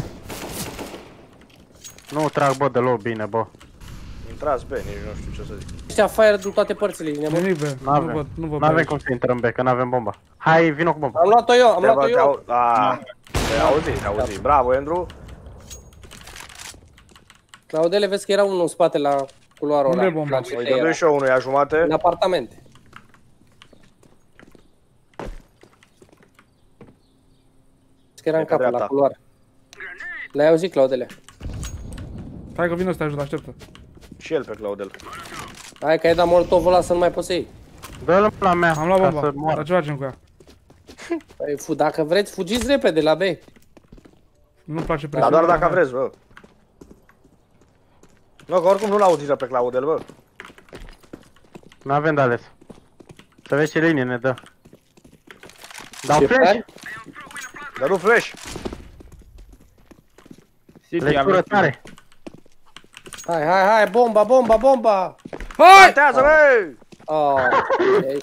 Speaker 3: Nu trag, bă, deloc bine, bă.
Speaker 4: Intrați, bă, nici nu știu ce să zic.
Speaker 2: Ăștia fire din toate părțile, ești nebun.
Speaker 1: Nimic, bă. Nu
Speaker 3: N-avem.
Speaker 1: văd, nu văd.
Speaker 3: N-avem
Speaker 1: pe
Speaker 3: cum să intrăm, be, că n-avem bomba. Hai, vino cu bomba.
Speaker 2: Am luat-o eu, am
Speaker 4: Te-a
Speaker 2: luat-o
Speaker 4: te-a-
Speaker 2: eu.
Speaker 4: a, Te-ai auzit, te-ai auzit. Bravo, Andrew.
Speaker 2: Claudele, vezi că era unul în spate la culoarul
Speaker 1: Unde
Speaker 2: ăla.
Speaker 1: e bomba?
Speaker 2: La ce
Speaker 4: Îi
Speaker 2: era?
Speaker 4: dădui și eu unuia jumate.
Speaker 2: În apartamente. Vezi că era în
Speaker 4: pe
Speaker 2: capul, la
Speaker 4: dreapta.
Speaker 2: culoare. Le-ai auzit, Claudele?
Speaker 1: Hai că vine să te ajut, așteptă.
Speaker 4: Și el pe Claudel.
Speaker 2: Hai că ai dat molotovul ăla să nu mai poți să iei.
Speaker 3: Dă-l la mea,
Speaker 1: Am luat
Speaker 3: ca
Speaker 1: bomba.
Speaker 3: să moară.
Speaker 1: Dar ce facem cu ea?
Speaker 2: Păi, fu, dacă vreți, fugiți repede la B.
Speaker 1: Nu-mi place
Speaker 4: Dar
Speaker 1: presiunea.
Speaker 4: doar dacă vreți, bă. Nu, că oricum nu l-auzi pe Claudel, bă.
Speaker 3: N-avem de ales. Să vezi ce linie ne dă. Dau
Speaker 2: Ce
Speaker 3: flash?
Speaker 2: faci?
Speaker 4: Dar nu flash.
Speaker 5: City
Speaker 3: Lectură
Speaker 5: aveți-
Speaker 3: tare.
Speaker 2: Hai, hai, hai, bomba, bomba, bomba!
Speaker 1: Hai!
Speaker 4: Plantează, bă!
Speaker 2: Oh, okay.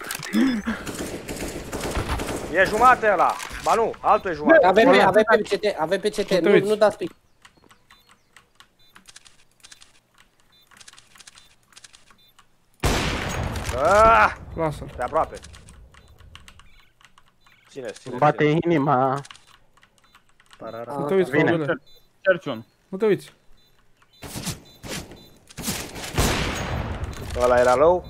Speaker 4: E jumate ăla. Ba nu, altul e jumate.
Speaker 2: Avem pe, avem pe C T, avem pe C T,
Speaker 1: te
Speaker 2: nu,
Speaker 1: uiți.
Speaker 2: nu dați pic.
Speaker 4: Ah,
Speaker 1: Lasă-l.
Speaker 4: de aproape. Ține, ține.
Speaker 3: Bate inima.
Speaker 1: Nu te uiți,
Speaker 3: Vine.
Speaker 1: Claudele.
Speaker 5: Cerci unul.
Speaker 1: Nu te uiți.
Speaker 4: Ăla era low.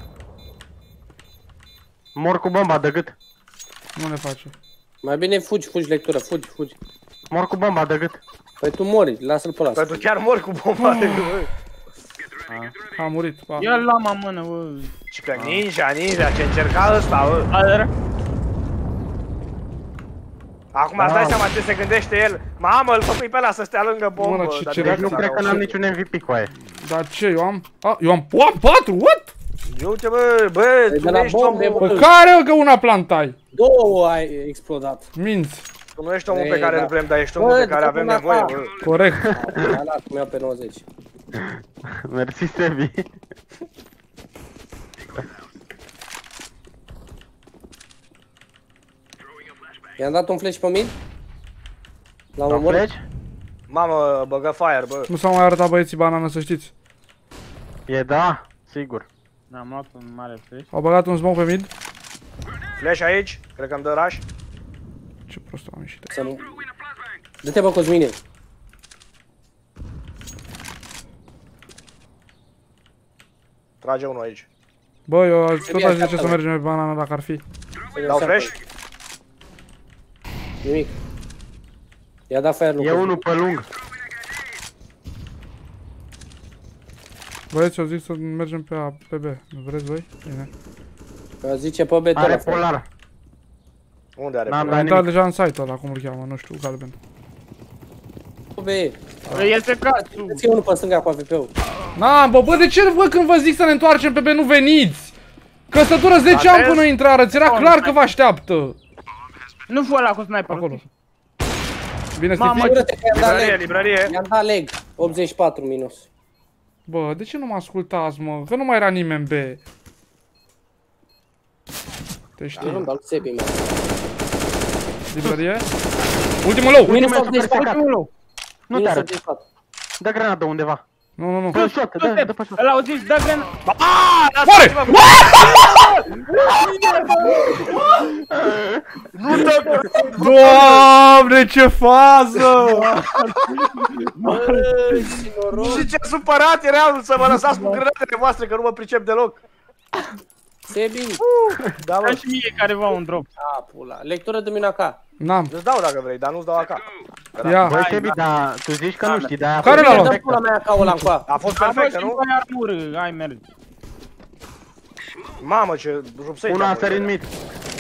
Speaker 3: Mor cu bomba de gât.
Speaker 1: Nu ne face.
Speaker 2: Mai bine fugi, fugi lectură, fugi, fugi.
Speaker 3: Mor cu bomba de gât.
Speaker 2: Păi tu mori, lasă-l pe ăla.
Speaker 4: Că tu chiar mori cu bomba de bă.
Speaker 1: A murit. Pa.
Speaker 5: Ia l-am în mână, bă.
Speaker 4: Și că ninja, ninja, ce încerca ăsta, bă.
Speaker 5: Adere.
Speaker 4: Acum îți dai seama ce se gândește el. Mamă, îl făcui pe ăla să stea lângă bombă.
Speaker 1: Mă, ce
Speaker 4: dar
Speaker 1: ce
Speaker 4: de-
Speaker 3: Deci nu
Speaker 1: Dacă
Speaker 3: cred că
Speaker 1: s-ar
Speaker 3: n-am
Speaker 1: auzi.
Speaker 3: niciun M V P cu aia.
Speaker 1: Dar ce? Eu am... A, eu am am patru? What?
Speaker 4: Uite, bă, bă,
Speaker 2: de
Speaker 4: tu
Speaker 2: la
Speaker 4: nu ești
Speaker 2: bombe,
Speaker 4: omul,
Speaker 2: bă.
Speaker 1: Bă, care mă, că una plantai?
Speaker 2: Două ai explodat.
Speaker 1: Minți.
Speaker 4: tu nu ești omul
Speaker 2: Ei,
Speaker 4: pe care
Speaker 2: da.
Speaker 4: îl vrem, dar ești omul
Speaker 2: Bă,
Speaker 4: pe care
Speaker 2: dă
Speaker 4: avem
Speaker 2: până
Speaker 4: nevoie,
Speaker 2: acum.
Speaker 4: bă.
Speaker 1: Corect.
Speaker 2: Da, la cum iau pe nouăzeci.
Speaker 3: Mersi, Sebi.
Speaker 2: I-am dat un flash pe mid. L-am
Speaker 3: Dau
Speaker 2: omorât.
Speaker 3: flash?
Speaker 4: Mamă, băgă fire, bă.
Speaker 1: Nu s-au mai arătat băieții banană, să știți.
Speaker 3: E da, sigur.
Speaker 5: Am luat un mare flash.
Speaker 1: Au băgat un smoke pe mid.
Speaker 4: Flash aici, cred că îmi dă rush.
Speaker 1: Ce prost am ieșit.
Speaker 2: Să nu... Dă-te bă, Cosmine.
Speaker 4: Trage unul aici.
Speaker 1: Bă, eu tot
Speaker 2: bine,
Speaker 1: aș zice
Speaker 2: așteaptă-mă.
Speaker 1: să mergem pe banană dacă ar fi.
Speaker 4: Dau flash?
Speaker 2: Nimic. I-a dat fire lui
Speaker 3: E
Speaker 2: Cosmin.
Speaker 3: unul pe lung.
Speaker 1: Băieți, eu zic să mergem pe, A, pe B. Nu vreți voi? Bine.
Speaker 2: Că zice pe B tot
Speaker 3: Are
Speaker 2: la fel.
Speaker 3: polar.
Speaker 4: Unde are?
Speaker 3: N-am
Speaker 1: Am
Speaker 3: dat
Speaker 1: intrat
Speaker 3: nimic.
Speaker 1: deja în site-ul ăla, cum îl cheamă, nu știu, galben.
Speaker 2: B.
Speaker 5: Bă, este cațul.
Speaker 2: Îți e unul pe stânga cu A V P-ul.
Speaker 1: Na, bă, bă, de ce vă când vă zic să ne întoarcem pe B nu veniți? Că să dură zece ani până intrară, ți era clar că vă așteaptă.
Speaker 5: Nu fu ăla cu sniperul.
Speaker 1: Acolo. Bine,
Speaker 5: Mamă,
Speaker 1: Stifi?
Speaker 2: Ură-te că i-am dat
Speaker 4: Librărie,
Speaker 2: leg.
Speaker 4: librărie.
Speaker 2: I-am dat leg. optzeci și patru minus.
Speaker 1: Bă, de ce nu mă ascultați, mă? Că nu mai era nimeni B. Te
Speaker 2: Nu,
Speaker 1: știi.
Speaker 2: dar Sebi, mă.
Speaker 1: Librărie? Ultimul low!
Speaker 2: Minus
Speaker 3: Ultimul
Speaker 2: optzeci și patru.
Speaker 3: super
Speaker 5: Ultimul low.
Speaker 3: Nu te
Speaker 2: Minus
Speaker 3: arăt.
Speaker 2: optzeci și patru.
Speaker 3: Dă granada undeva.
Speaker 1: Nu, nu, nu.
Speaker 3: Dă shot, dă, dă pe shot.
Speaker 5: Îl auziți, dă gren...
Speaker 1: Moare! Doamne, ce fază!
Speaker 2: Bă, și noroc.
Speaker 4: Și ce supărat eram să mă lăsați cu grenadele voastre, că nu mă pricep deloc.
Speaker 2: Sebi!
Speaker 4: Da,
Speaker 5: Da
Speaker 4: mă.
Speaker 5: și mie careva un drop.
Speaker 2: A, pula. Lectură de mine acá.
Speaker 1: N-am.
Speaker 4: Îți dau dacă vrei, dar nu-ți dau acá.
Speaker 1: Ia.
Speaker 3: Băi, Sebi, dar tu zici că nu știi, dar a
Speaker 1: Care
Speaker 3: fost
Speaker 1: l-a luat?
Speaker 2: Dă
Speaker 3: perfectă.
Speaker 2: pula mea ca ăla încoa.
Speaker 4: A fost
Speaker 5: Am
Speaker 4: perfectă,
Speaker 5: și
Speaker 4: nu?
Speaker 5: mai armură, hai mergi.
Speaker 4: Mamă, ce rupsei.
Speaker 3: Una a sărit în mid.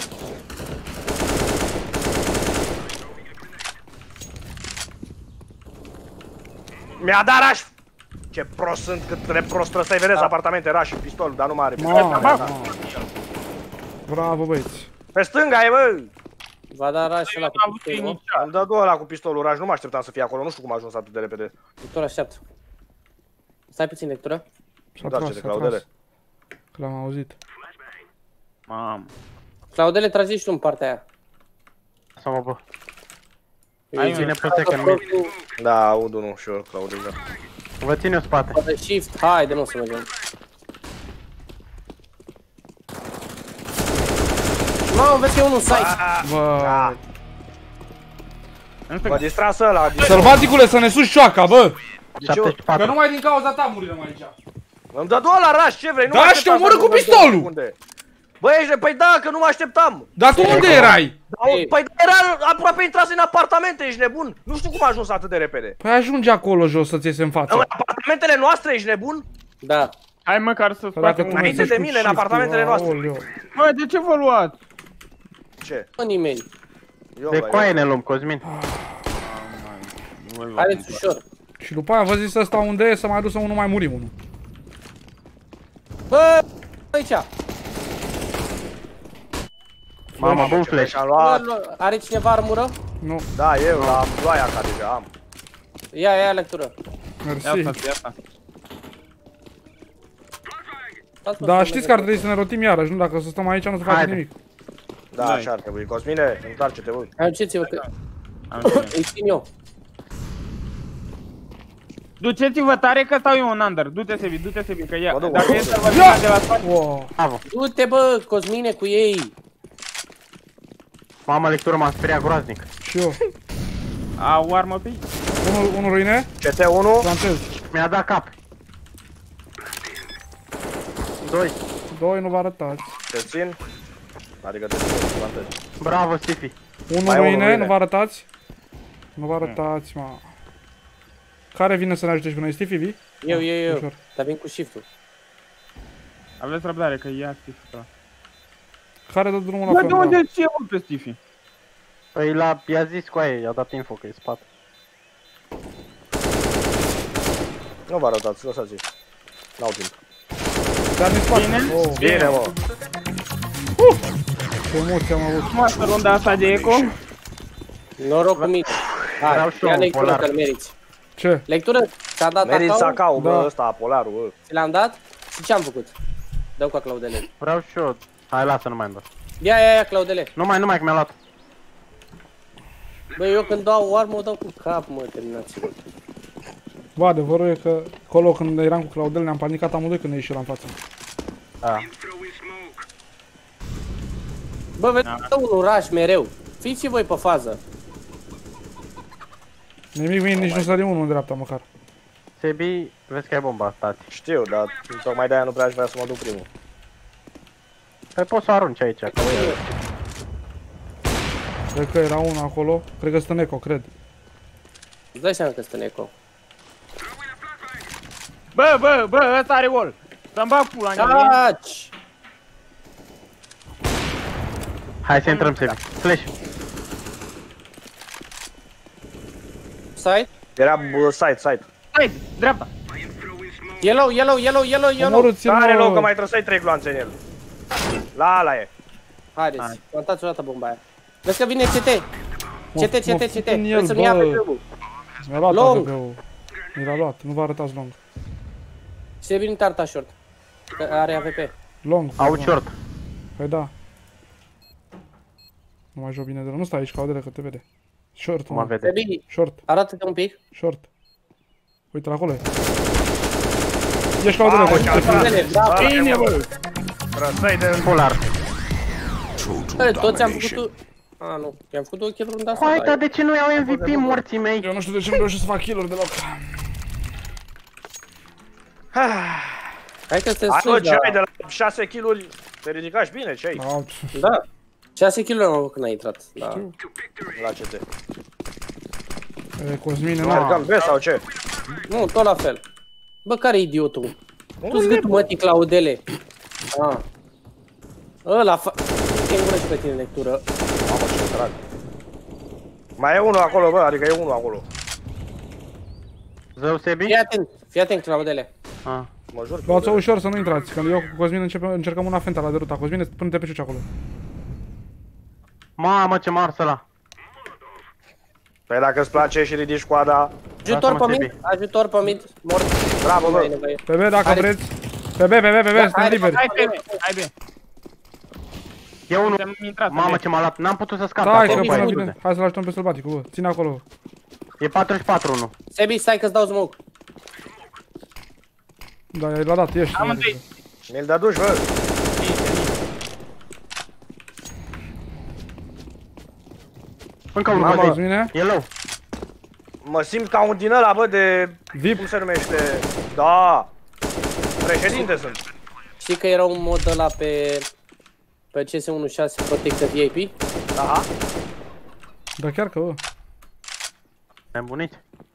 Speaker 4: Mi-a dat raș! Ce prost sunt, cât de prost trebuie să-i vedeți apartamente, raș și pistol, dar nu mare.
Speaker 1: Mamă, mamă. Bravo, băieți.
Speaker 4: Pe stânga e, bă!
Speaker 2: Va da raș ăla
Speaker 5: Am
Speaker 2: cu
Speaker 5: avut
Speaker 2: pistolul.
Speaker 5: inițial.
Speaker 4: Am dat două ăla cu pistolul, raș, nu mă așteptam să fie acolo, nu știu cum a ajuns atât de repede.
Speaker 2: Lectură așteaptă. Stai puțin, lectură.
Speaker 1: S-a
Speaker 4: Doar
Speaker 1: tras,
Speaker 4: ce de
Speaker 1: s-a tras.
Speaker 4: Claudele.
Speaker 1: Că l-am auzit.
Speaker 5: Mamă.
Speaker 2: Claudele, tragi și tu în partea aia.
Speaker 3: Să mă bă.
Speaker 5: Hai,
Speaker 3: Ține pe second mid.
Speaker 4: Da, aud unul și eu, Claudiu, da.
Speaker 3: Vă țin eu spate.
Speaker 2: Poate shift, haide mă să mergem. Mamă, vezi că e unul în site.
Speaker 1: Bă.
Speaker 4: Da.
Speaker 5: În
Speaker 4: Mă
Speaker 5: stânga.
Speaker 4: distras ăla, distras.
Speaker 1: Sălbaticule, să ne suși cioaca, bă!
Speaker 3: șaptezeci și
Speaker 1: Că
Speaker 3: patru.
Speaker 1: numai din cauza ta murim aici.
Speaker 4: Îmi dă două la raș, ce vrei? Nu
Speaker 1: Da,
Speaker 4: mă
Speaker 1: și te
Speaker 4: așteptam
Speaker 1: omorâ
Speaker 4: să
Speaker 1: cu
Speaker 4: ajung în
Speaker 1: pistolul!
Speaker 4: două secunde. Băi, ești, păi da, că nu mă așteptam.
Speaker 1: Dar tu unde erai?
Speaker 2: Ei.
Speaker 4: Păi era aproape intras în apartamente, ești nebun? Nu știu cum a ajuns atât de repede.
Speaker 1: Păi ajunge acolo jos să-ți iese în
Speaker 4: În
Speaker 1: față.
Speaker 4: apartamentele noastre, ești nebun?
Speaker 2: Da.
Speaker 5: Hai măcar să
Speaker 1: Că
Speaker 5: scoatem
Speaker 1: dacă tu
Speaker 5: un...
Speaker 4: Înainte
Speaker 1: mergi
Speaker 4: de
Speaker 1: cu
Speaker 4: mine, în
Speaker 1: shift-ul,
Speaker 4: apartamentele noastre.
Speaker 1: aoleu.
Speaker 5: Bă, de ce vă luați?
Speaker 4: Ce?
Speaker 2: Mă, nimeni.
Speaker 4: Eu,
Speaker 3: De
Speaker 4: bă,
Speaker 3: coaie
Speaker 4: eu.
Speaker 3: ne luăm, Cosmin.
Speaker 2: Haideți ușor.
Speaker 1: Și după aia vă zis ăsta unde e, să mai duc să nu mai murim unul.
Speaker 2: Bă, aici.
Speaker 3: Mamă, bun
Speaker 4: Ce
Speaker 3: flash.
Speaker 4: am
Speaker 2: Bă,
Speaker 4: luat.
Speaker 2: nu- Are cineva armură?
Speaker 1: Nu,
Speaker 4: Da, eu, la ploaia ca deja am.
Speaker 2: Ia, ia lectură.
Speaker 5: Ia
Speaker 1: mersi.
Speaker 5: asta, ia asta.
Speaker 2: Stați, mă,
Speaker 1: Da,
Speaker 2: să
Speaker 1: știți că
Speaker 2: mergem.
Speaker 1: ar trebui să ne rotim iarăși, nu? Dacă să stăm aici nu se face
Speaker 3: Haide.
Speaker 1: nimic.
Speaker 4: Da,
Speaker 5: Da.
Speaker 4: așa ar trebui. Cosmine, întoarce-te, bă.
Speaker 2: Hai, duceți-vă că
Speaker 5: Am înțeles.
Speaker 2: îi țin eu.
Speaker 5: Duceți-vă tare că stau eu în under. Du-te, Sebi, du-te, Sebi, că ia.
Speaker 4: Mă duc,
Speaker 5: Dacă
Speaker 4: mă
Speaker 5: e
Speaker 4: duc.
Speaker 5: să vă
Speaker 1: Ia!
Speaker 5: de la spate.
Speaker 1: Wow.
Speaker 3: Bravo.
Speaker 2: Du-te, bă, Cosmine, cu ei.
Speaker 3: Mamă, lectură m-am speriat groaznic.
Speaker 1: Și eu.
Speaker 5: Au armă pe ei.
Speaker 1: Unul, unul ruine,
Speaker 4: C T unu,
Speaker 1: francez.
Speaker 3: Mi-a dat cap. Doi.
Speaker 1: Doi, nu vă arătați.
Speaker 4: te țin. Adică te țin, plantez.
Speaker 3: Bravo, Stifi.
Speaker 1: Unul
Speaker 4: Mai unul
Speaker 1: ruine,
Speaker 4: ruine.
Speaker 1: nu vă arătați? Nu vă arătați, mă. Care vine să ne ajute și pe noi? Stifi, vii?
Speaker 2: Eu, eu, eu.
Speaker 1: Ușor.
Speaker 2: Dar vin cu shift-ul.
Speaker 5: Aveți răbdare, că ia Stifi.
Speaker 1: Care dă drumul la
Speaker 5: Bă, de
Speaker 1: fel?
Speaker 5: unde știe mult pe Stifi?
Speaker 3: Păi la, i-a zis cu aia, i-a dat info că e spate.
Speaker 4: Nu vă arătați, lăsați-i. N-au timp.
Speaker 1: Dar din spate.
Speaker 5: Bine?
Speaker 1: Oh,
Speaker 4: Bine, mă.
Speaker 1: ce emoție am avut.
Speaker 5: Cum asta runda asta de eco?
Speaker 2: Noroc cu mine.
Speaker 3: Vreau
Speaker 2: Hai,
Speaker 3: și eu
Speaker 2: ia
Speaker 3: un
Speaker 2: lectură
Speaker 3: polar.
Speaker 2: că-l meriți.
Speaker 1: Ce?
Speaker 2: Lectură, ți-a dat
Speaker 4: Meriți
Speaker 2: acau?
Speaker 4: sacau, bă,
Speaker 1: Da.
Speaker 4: ăsta, polarul, bă.
Speaker 2: Ți l-am dat? Și ce-am făcut? Dă-o ca Claudele.
Speaker 3: Vreau și eu. Hai, lasă, nu mai îmi dă.
Speaker 2: Ia, ia, ia, Claudele.
Speaker 3: Nu mai, nu mai, că mi-a luat.
Speaker 2: Bă, eu când dau o armă, o dau cu cap, mă, terminați-vă.
Speaker 1: Bă, adevărul e că acolo când eram cu Claudel ne-am panicat amândoi când ne ieși la în față.
Speaker 3: Da.
Speaker 2: Bă, vezi, dă un oraș mereu. Fiți și voi pe fază.
Speaker 1: Nimic mie, nici nu sări unul în dreapta măcar.
Speaker 3: Sebi, vezi că ai bomba, stați.
Speaker 4: Știu, dar tocmai de-aia nu prea aș vrea să mă duc primul.
Speaker 3: Păi poți să o arunci aici. Că
Speaker 1: Cred că era unul acolo. Cred că stă în eco, cred.
Speaker 2: Îți dai seama că stă în eco.
Speaker 5: Bă, bă, bă, ăsta are wall. Să-mi bag pula în el.
Speaker 2: Taci!
Speaker 3: Hai să intrăm, Sebi. Flash.
Speaker 2: Side?
Speaker 4: Era bă, side, side.
Speaker 5: Hai, dreapta.
Speaker 2: Yellow, yellow, yellow, yellow, yellow.
Speaker 1: Omorâți-l,
Speaker 4: Are loc că
Speaker 1: mă!
Speaker 4: mai trăsai trei gloanțe în el. La ala e.
Speaker 2: Haideți, plantați o dată bomba aia. Vezi că vine C T.
Speaker 1: Mă-
Speaker 2: C T, C
Speaker 1: mă
Speaker 2: T,
Speaker 1: fut
Speaker 2: C T.
Speaker 1: în el,
Speaker 2: Vrei să-mi ia
Speaker 1: bă.
Speaker 2: pe drumul.
Speaker 1: Mi-a luat
Speaker 2: Long.
Speaker 1: A V P-ul. Mi l-a luat, nu vă arătați long.
Speaker 2: Se vine tarta short. Că are A V P.
Speaker 1: Long.
Speaker 3: Au
Speaker 1: long.
Speaker 3: short.
Speaker 1: Păi da. Nu mai joc bine de la... Nu stai aici, Claudele, că te vede. Short,
Speaker 3: Mă
Speaker 1: mă.
Speaker 3: vede.
Speaker 2: Sebi,
Speaker 1: Short,
Speaker 2: arată-te un pic.
Speaker 1: short. Uite-l acolo. Ești Claudele,
Speaker 4: Mamă,
Speaker 1: te
Speaker 4: ce
Speaker 1: te-
Speaker 2: Claudele, bravo.
Speaker 5: Bine, bă.
Speaker 4: Trăsai de...
Speaker 3: Polar.
Speaker 2: Bă, toți am făcut... A, nu. I-am făcut două kill-uri runda asta.
Speaker 3: Hai,
Speaker 2: da.
Speaker 3: dar de ce nu iau M V P, morții mei?
Speaker 1: Eu nu știu de ce nu reușesc să fac kill-uri deloc.
Speaker 2: Hai că sunteți
Speaker 4: Hai, bă,
Speaker 2: sus,
Speaker 4: ce
Speaker 2: da.
Speaker 4: ai de la șase kill-uri? Te ridicași bine, ce ai?
Speaker 1: Au,
Speaker 2: Da. șase kilograme am avut când ai intrat. Da.
Speaker 4: La C T.
Speaker 1: e, Cosmine, nu.
Speaker 4: Mergam B sau ce?
Speaker 2: Nu, tot la fel. Bă, care idiotul?
Speaker 4: Unde
Speaker 2: Tu-ți gâtul, mătii, Claudele. Ah. Ăla fa... Te îngură și pe tine lectură.
Speaker 4: Mamă, ce drag. Mai e unul acolo, bă, adică e unul acolo.
Speaker 3: Zău, Sebi?
Speaker 2: Fii atent, fii atent, Claudele.
Speaker 3: Ah.
Speaker 4: Mă jur.
Speaker 1: Luați-o ușor să nu intrați, că eu cu Cosmin începem, încercăm una fenta la deruta. Cosmine, pune-te pe șuci acolo.
Speaker 3: Mamă, ce mars ăla.
Speaker 4: Păi dacă îți place și ridici coada,
Speaker 2: Ajutor
Speaker 3: Lasă-mă,
Speaker 2: pe mid,
Speaker 3: Sebi.
Speaker 2: ajutor pe mid. Mort.
Speaker 4: bravo,
Speaker 2: Nu mai e
Speaker 4: bă.
Speaker 2: nevoie.
Speaker 1: Pe B dacă
Speaker 2: Are-
Speaker 1: vreți. Pe B, pe B, pe B, suntem
Speaker 2: hai,
Speaker 1: liberi.
Speaker 5: Hai pe B, hai B.
Speaker 3: E unul.
Speaker 5: Am intrat.
Speaker 3: Mamă, ce m-a luat. N-am putut să scap.
Speaker 1: Da,
Speaker 3: de
Speaker 1: hai că
Speaker 3: acolo,
Speaker 1: până
Speaker 3: băi.
Speaker 1: vine. Hai să-l ajutăm pe sălbaticul, bă. Ține acolo.
Speaker 3: E patruzeci și patru unu.
Speaker 2: Sebi, stai că-ți dau smoke.
Speaker 1: Da, l-a dat, ești.
Speaker 5: Amândoi.
Speaker 4: Mi-l dă duș, bă.
Speaker 3: Încă unul,
Speaker 4: Mamă.
Speaker 3: bă,
Speaker 1: Cosmine,
Speaker 3: e low.
Speaker 4: Mă simt ca un din ăla, bă, de...
Speaker 1: V I P.
Speaker 4: Cum se numește? Da. Președinte sunt.
Speaker 2: Știi că era un mod ăla pe... Pe C S unu șase Protected V I P?
Speaker 4: Aha.
Speaker 1: Da, chiar că, bă.
Speaker 3: Nebuniți.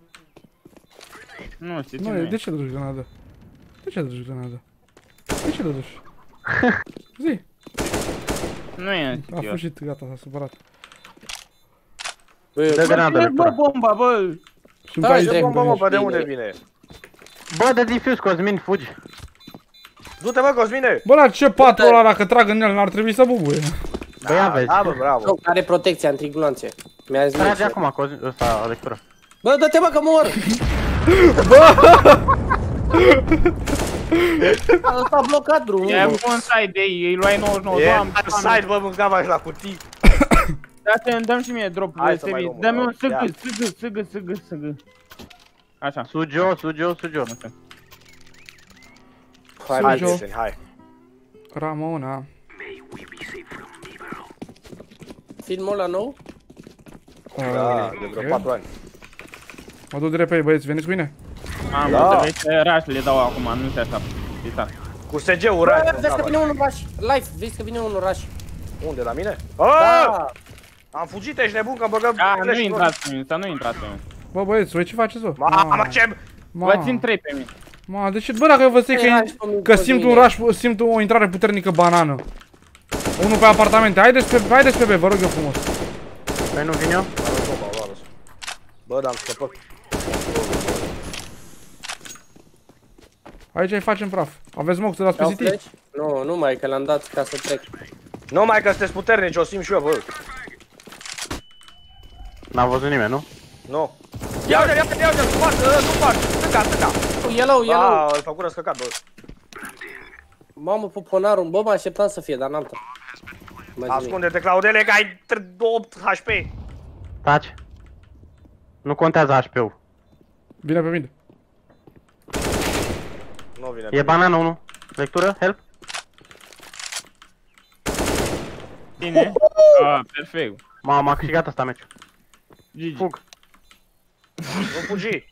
Speaker 5: Nu știu ce
Speaker 1: Nu,
Speaker 5: nu
Speaker 1: de
Speaker 5: e.
Speaker 1: ce duci granadă? De ce duci granadă? De ce duci? Zi.
Speaker 5: Nu e.
Speaker 1: A fugit, gata, s-a supărat.
Speaker 2: Bă,
Speaker 3: Dă granadă,
Speaker 5: Bă,
Speaker 3: lectură.
Speaker 5: bomba, bă.
Speaker 1: Sunt
Speaker 2: Da,
Speaker 1: aici.
Speaker 2: ce
Speaker 4: Bă, bă, bă, pe de
Speaker 2: bine.
Speaker 4: unde vine?
Speaker 3: Bă, de diffuz, Cosmin, fugi.
Speaker 4: Du-te, bă, Cosmine.
Speaker 1: Bă, la ce patru ăla, dacă trag în el, n-ar trebui să bubuie.
Speaker 3: Bă, ia vezi.
Speaker 4: Da, bă, bravo.
Speaker 2: nu, are protecția antiglanțe. Mi-a zis.
Speaker 3: Trage acum, Cosmin, ăsta, lectură.
Speaker 2: Bă, dă-te bă că mor! Ăsta a blocat drumul.
Speaker 5: E
Speaker 2: bă.
Speaker 5: un side de ei, îi luai nouăzeci și nouă,
Speaker 4: E
Speaker 5: doamne.
Speaker 4: side, bă, mâncava și la cutii.
Speaker 5: Dă-te, dăm și mie drop,
Speaker 4: Hai să mai
Speaker 5: Sebi.
Speaker 4: luăm,
Speaker 5: Dă-mi un
Speaker 4: ia.
Speaker 5: sâgă, sâgă, sâgă, sâgă, sâgă. Așa.
Speaker 3: Sugio, sugio, sugio.
Speaker 4: Hai, hai,
Speaker 1: Sujo.
Speaker 4: prieteni, hai.
Speaker 1: Ramona.
Speaker 2: Filmul ăla nou?
Speaker 4: Da, de vreo
Speaker 1: ok.
Speaker 4: patru ani.
Speaker 1: Mă duc direct pe ei, băieți, veniți cu mine?
Speaker 5: Am
Speaker 4: Da.
Speaker 5: da. Vezi că rush le dau acum, nu se așa. Uita.
Speaker 4: Cu S G-ul
Speaker 2: Bă,
Speaker 4: rai.
Speaker 2: vezi că vine unul rush. Live, vezi că vine unul rush.
Speaker 4: Unde, la mine?
Speaker 2: Da.
Speaker 4: Aaaa! Am fugit, ești nebun, că am băgat
Speaker 5: A, nu
Speaker 4: flash-ul.
Speaker 5: intrați pe mine, să nu intrați pe mine.
Speaker 1: Bă, băieți, voi ce faceți, bă?
Speaker 4: Mamă, ce...
Speaker 5: Vă țin trei pe mine.
Speaker 1: Ma, de ce, bă, dacă vă zic că,
Speaker 2: Hai, hai,
Speaker 1: că
Speaker 2: pe
Speaker 1: simt
Speaker 2: mine.
Speaker 1: un rush, simt o intrare puternică banană. Unul pe apartamente, haideți pe, haideți pe B, vă rog eu frumos.
Speaker 3: Păi nu vin eu?
Speaker 4: Bă, dar am scăpat.
Speaker 1: Aici îi facem praf. Aveți moc să dați pe
Speaker 2: Iau
Speaker 1: C T?
Speaker 2: flash? Nu, nu mai, că l-am dat ca să trec.
Speaker 4: Nu mai că sunteți puternici, o simt și eu, bă.
Speaker 3: N-a văzut nimeni, nu?
Speaker 4: Nu. Ia uite, ia uite, ia uite, nu faci, nu faci. Stânga, stânga.
Speaker 2: Yellow, yellow.
Speaker 4: Ah, îl făcură scăcat, bă.
Speaker 2: Mamă, puponarul, bă, mă așteptam să fie, dar n-am tăcut.
Speaker 4: Ascunde-te, Claudele, că ai opt H P.
Speaker 3: Taci. Nu contează H P-ul.
Speaker 1: Vine pe mine.
Speaker 4: Nu vine.
Speaker 3: E banană unul. Lectură, help.
Speaker 5: Bine. Ah, perfect.
Speaker 3: Mamă, a câștigat ăsta meciul.
Speaker 5: Gigi.
Speaker 3: Fug.
Speaker 4: Nu fugi.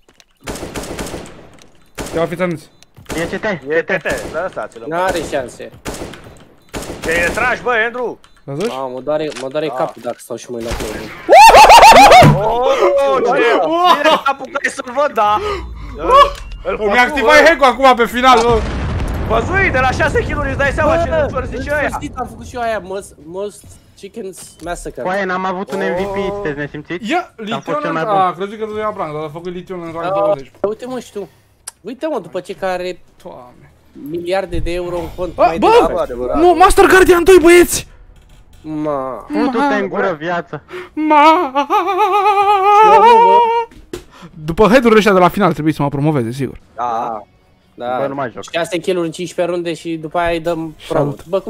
Speaker 1: Ia fiți anuți.
Speaker 3: E C T.
Speaker 4: E T T, lăsați-l.
Speaker 2: N-are șanse.
Speaker 4: Ce e tragi, bă, Andrew.
Speaker 1: Văzuși?
Speaker 2: Mamă, mă doare, mă doare capul dacă stau și mă uit la tine.
Speaker 4: Oh, ce... Bine, apucai să-l văd, da. Îl
Speaker 1: Mi-a activat hack-ul acum pe final, bă.
Speaker 4: Văzui, de la șase kill-uri îți dai seama ce ușor zice
Speaker 2: în
Speaker 4: ăia.
Speaker 2: sfârșit am făcut și eu aia, most, most chickens massacre.
Speaker 3: Coaie, n-am avut un M V P,
Speaker 4: Oh.
Speaker 3: sunteți nesimțiți?
Speaker 1: Ia,
Speaker 3: Am fost
Speaker 1: Lition
Speaker 3: cel mai
Speaker 1: în...
Speaker 3: bun.
Speaker 1: A, crezut că dădea blanc, dar a făcut Lition în rank
Speaker 2: Da,
Speaker 1: douăzeci.
Speaker 2: uite mă și tu. Uite mă, după ce care
Speaker 1: Doamne.
Speaker 2: miliarde de euro în cont
Speaker 1: A,
Speaker 2: mai
Speaker 1: bă!
Speaker 2: degrabă.
Speaker 4: adevărat.
Speaker 1: Nu, Master Guardian doi, băieți!
Speaker 2: Ma.
Speaker 3: Putu-te în gură, viață.
Speaker 1: Ma. După head-urile ăștia de la final trebuie să mă promoveze, sigur.
Speaker 4: Da.
Speaker 2: Da.
Speaker 3: Bă, nu mai joc.
Speaker 2: șase kill-uri în cincisprezece runde și după aia îi dăm promo. Bă, cum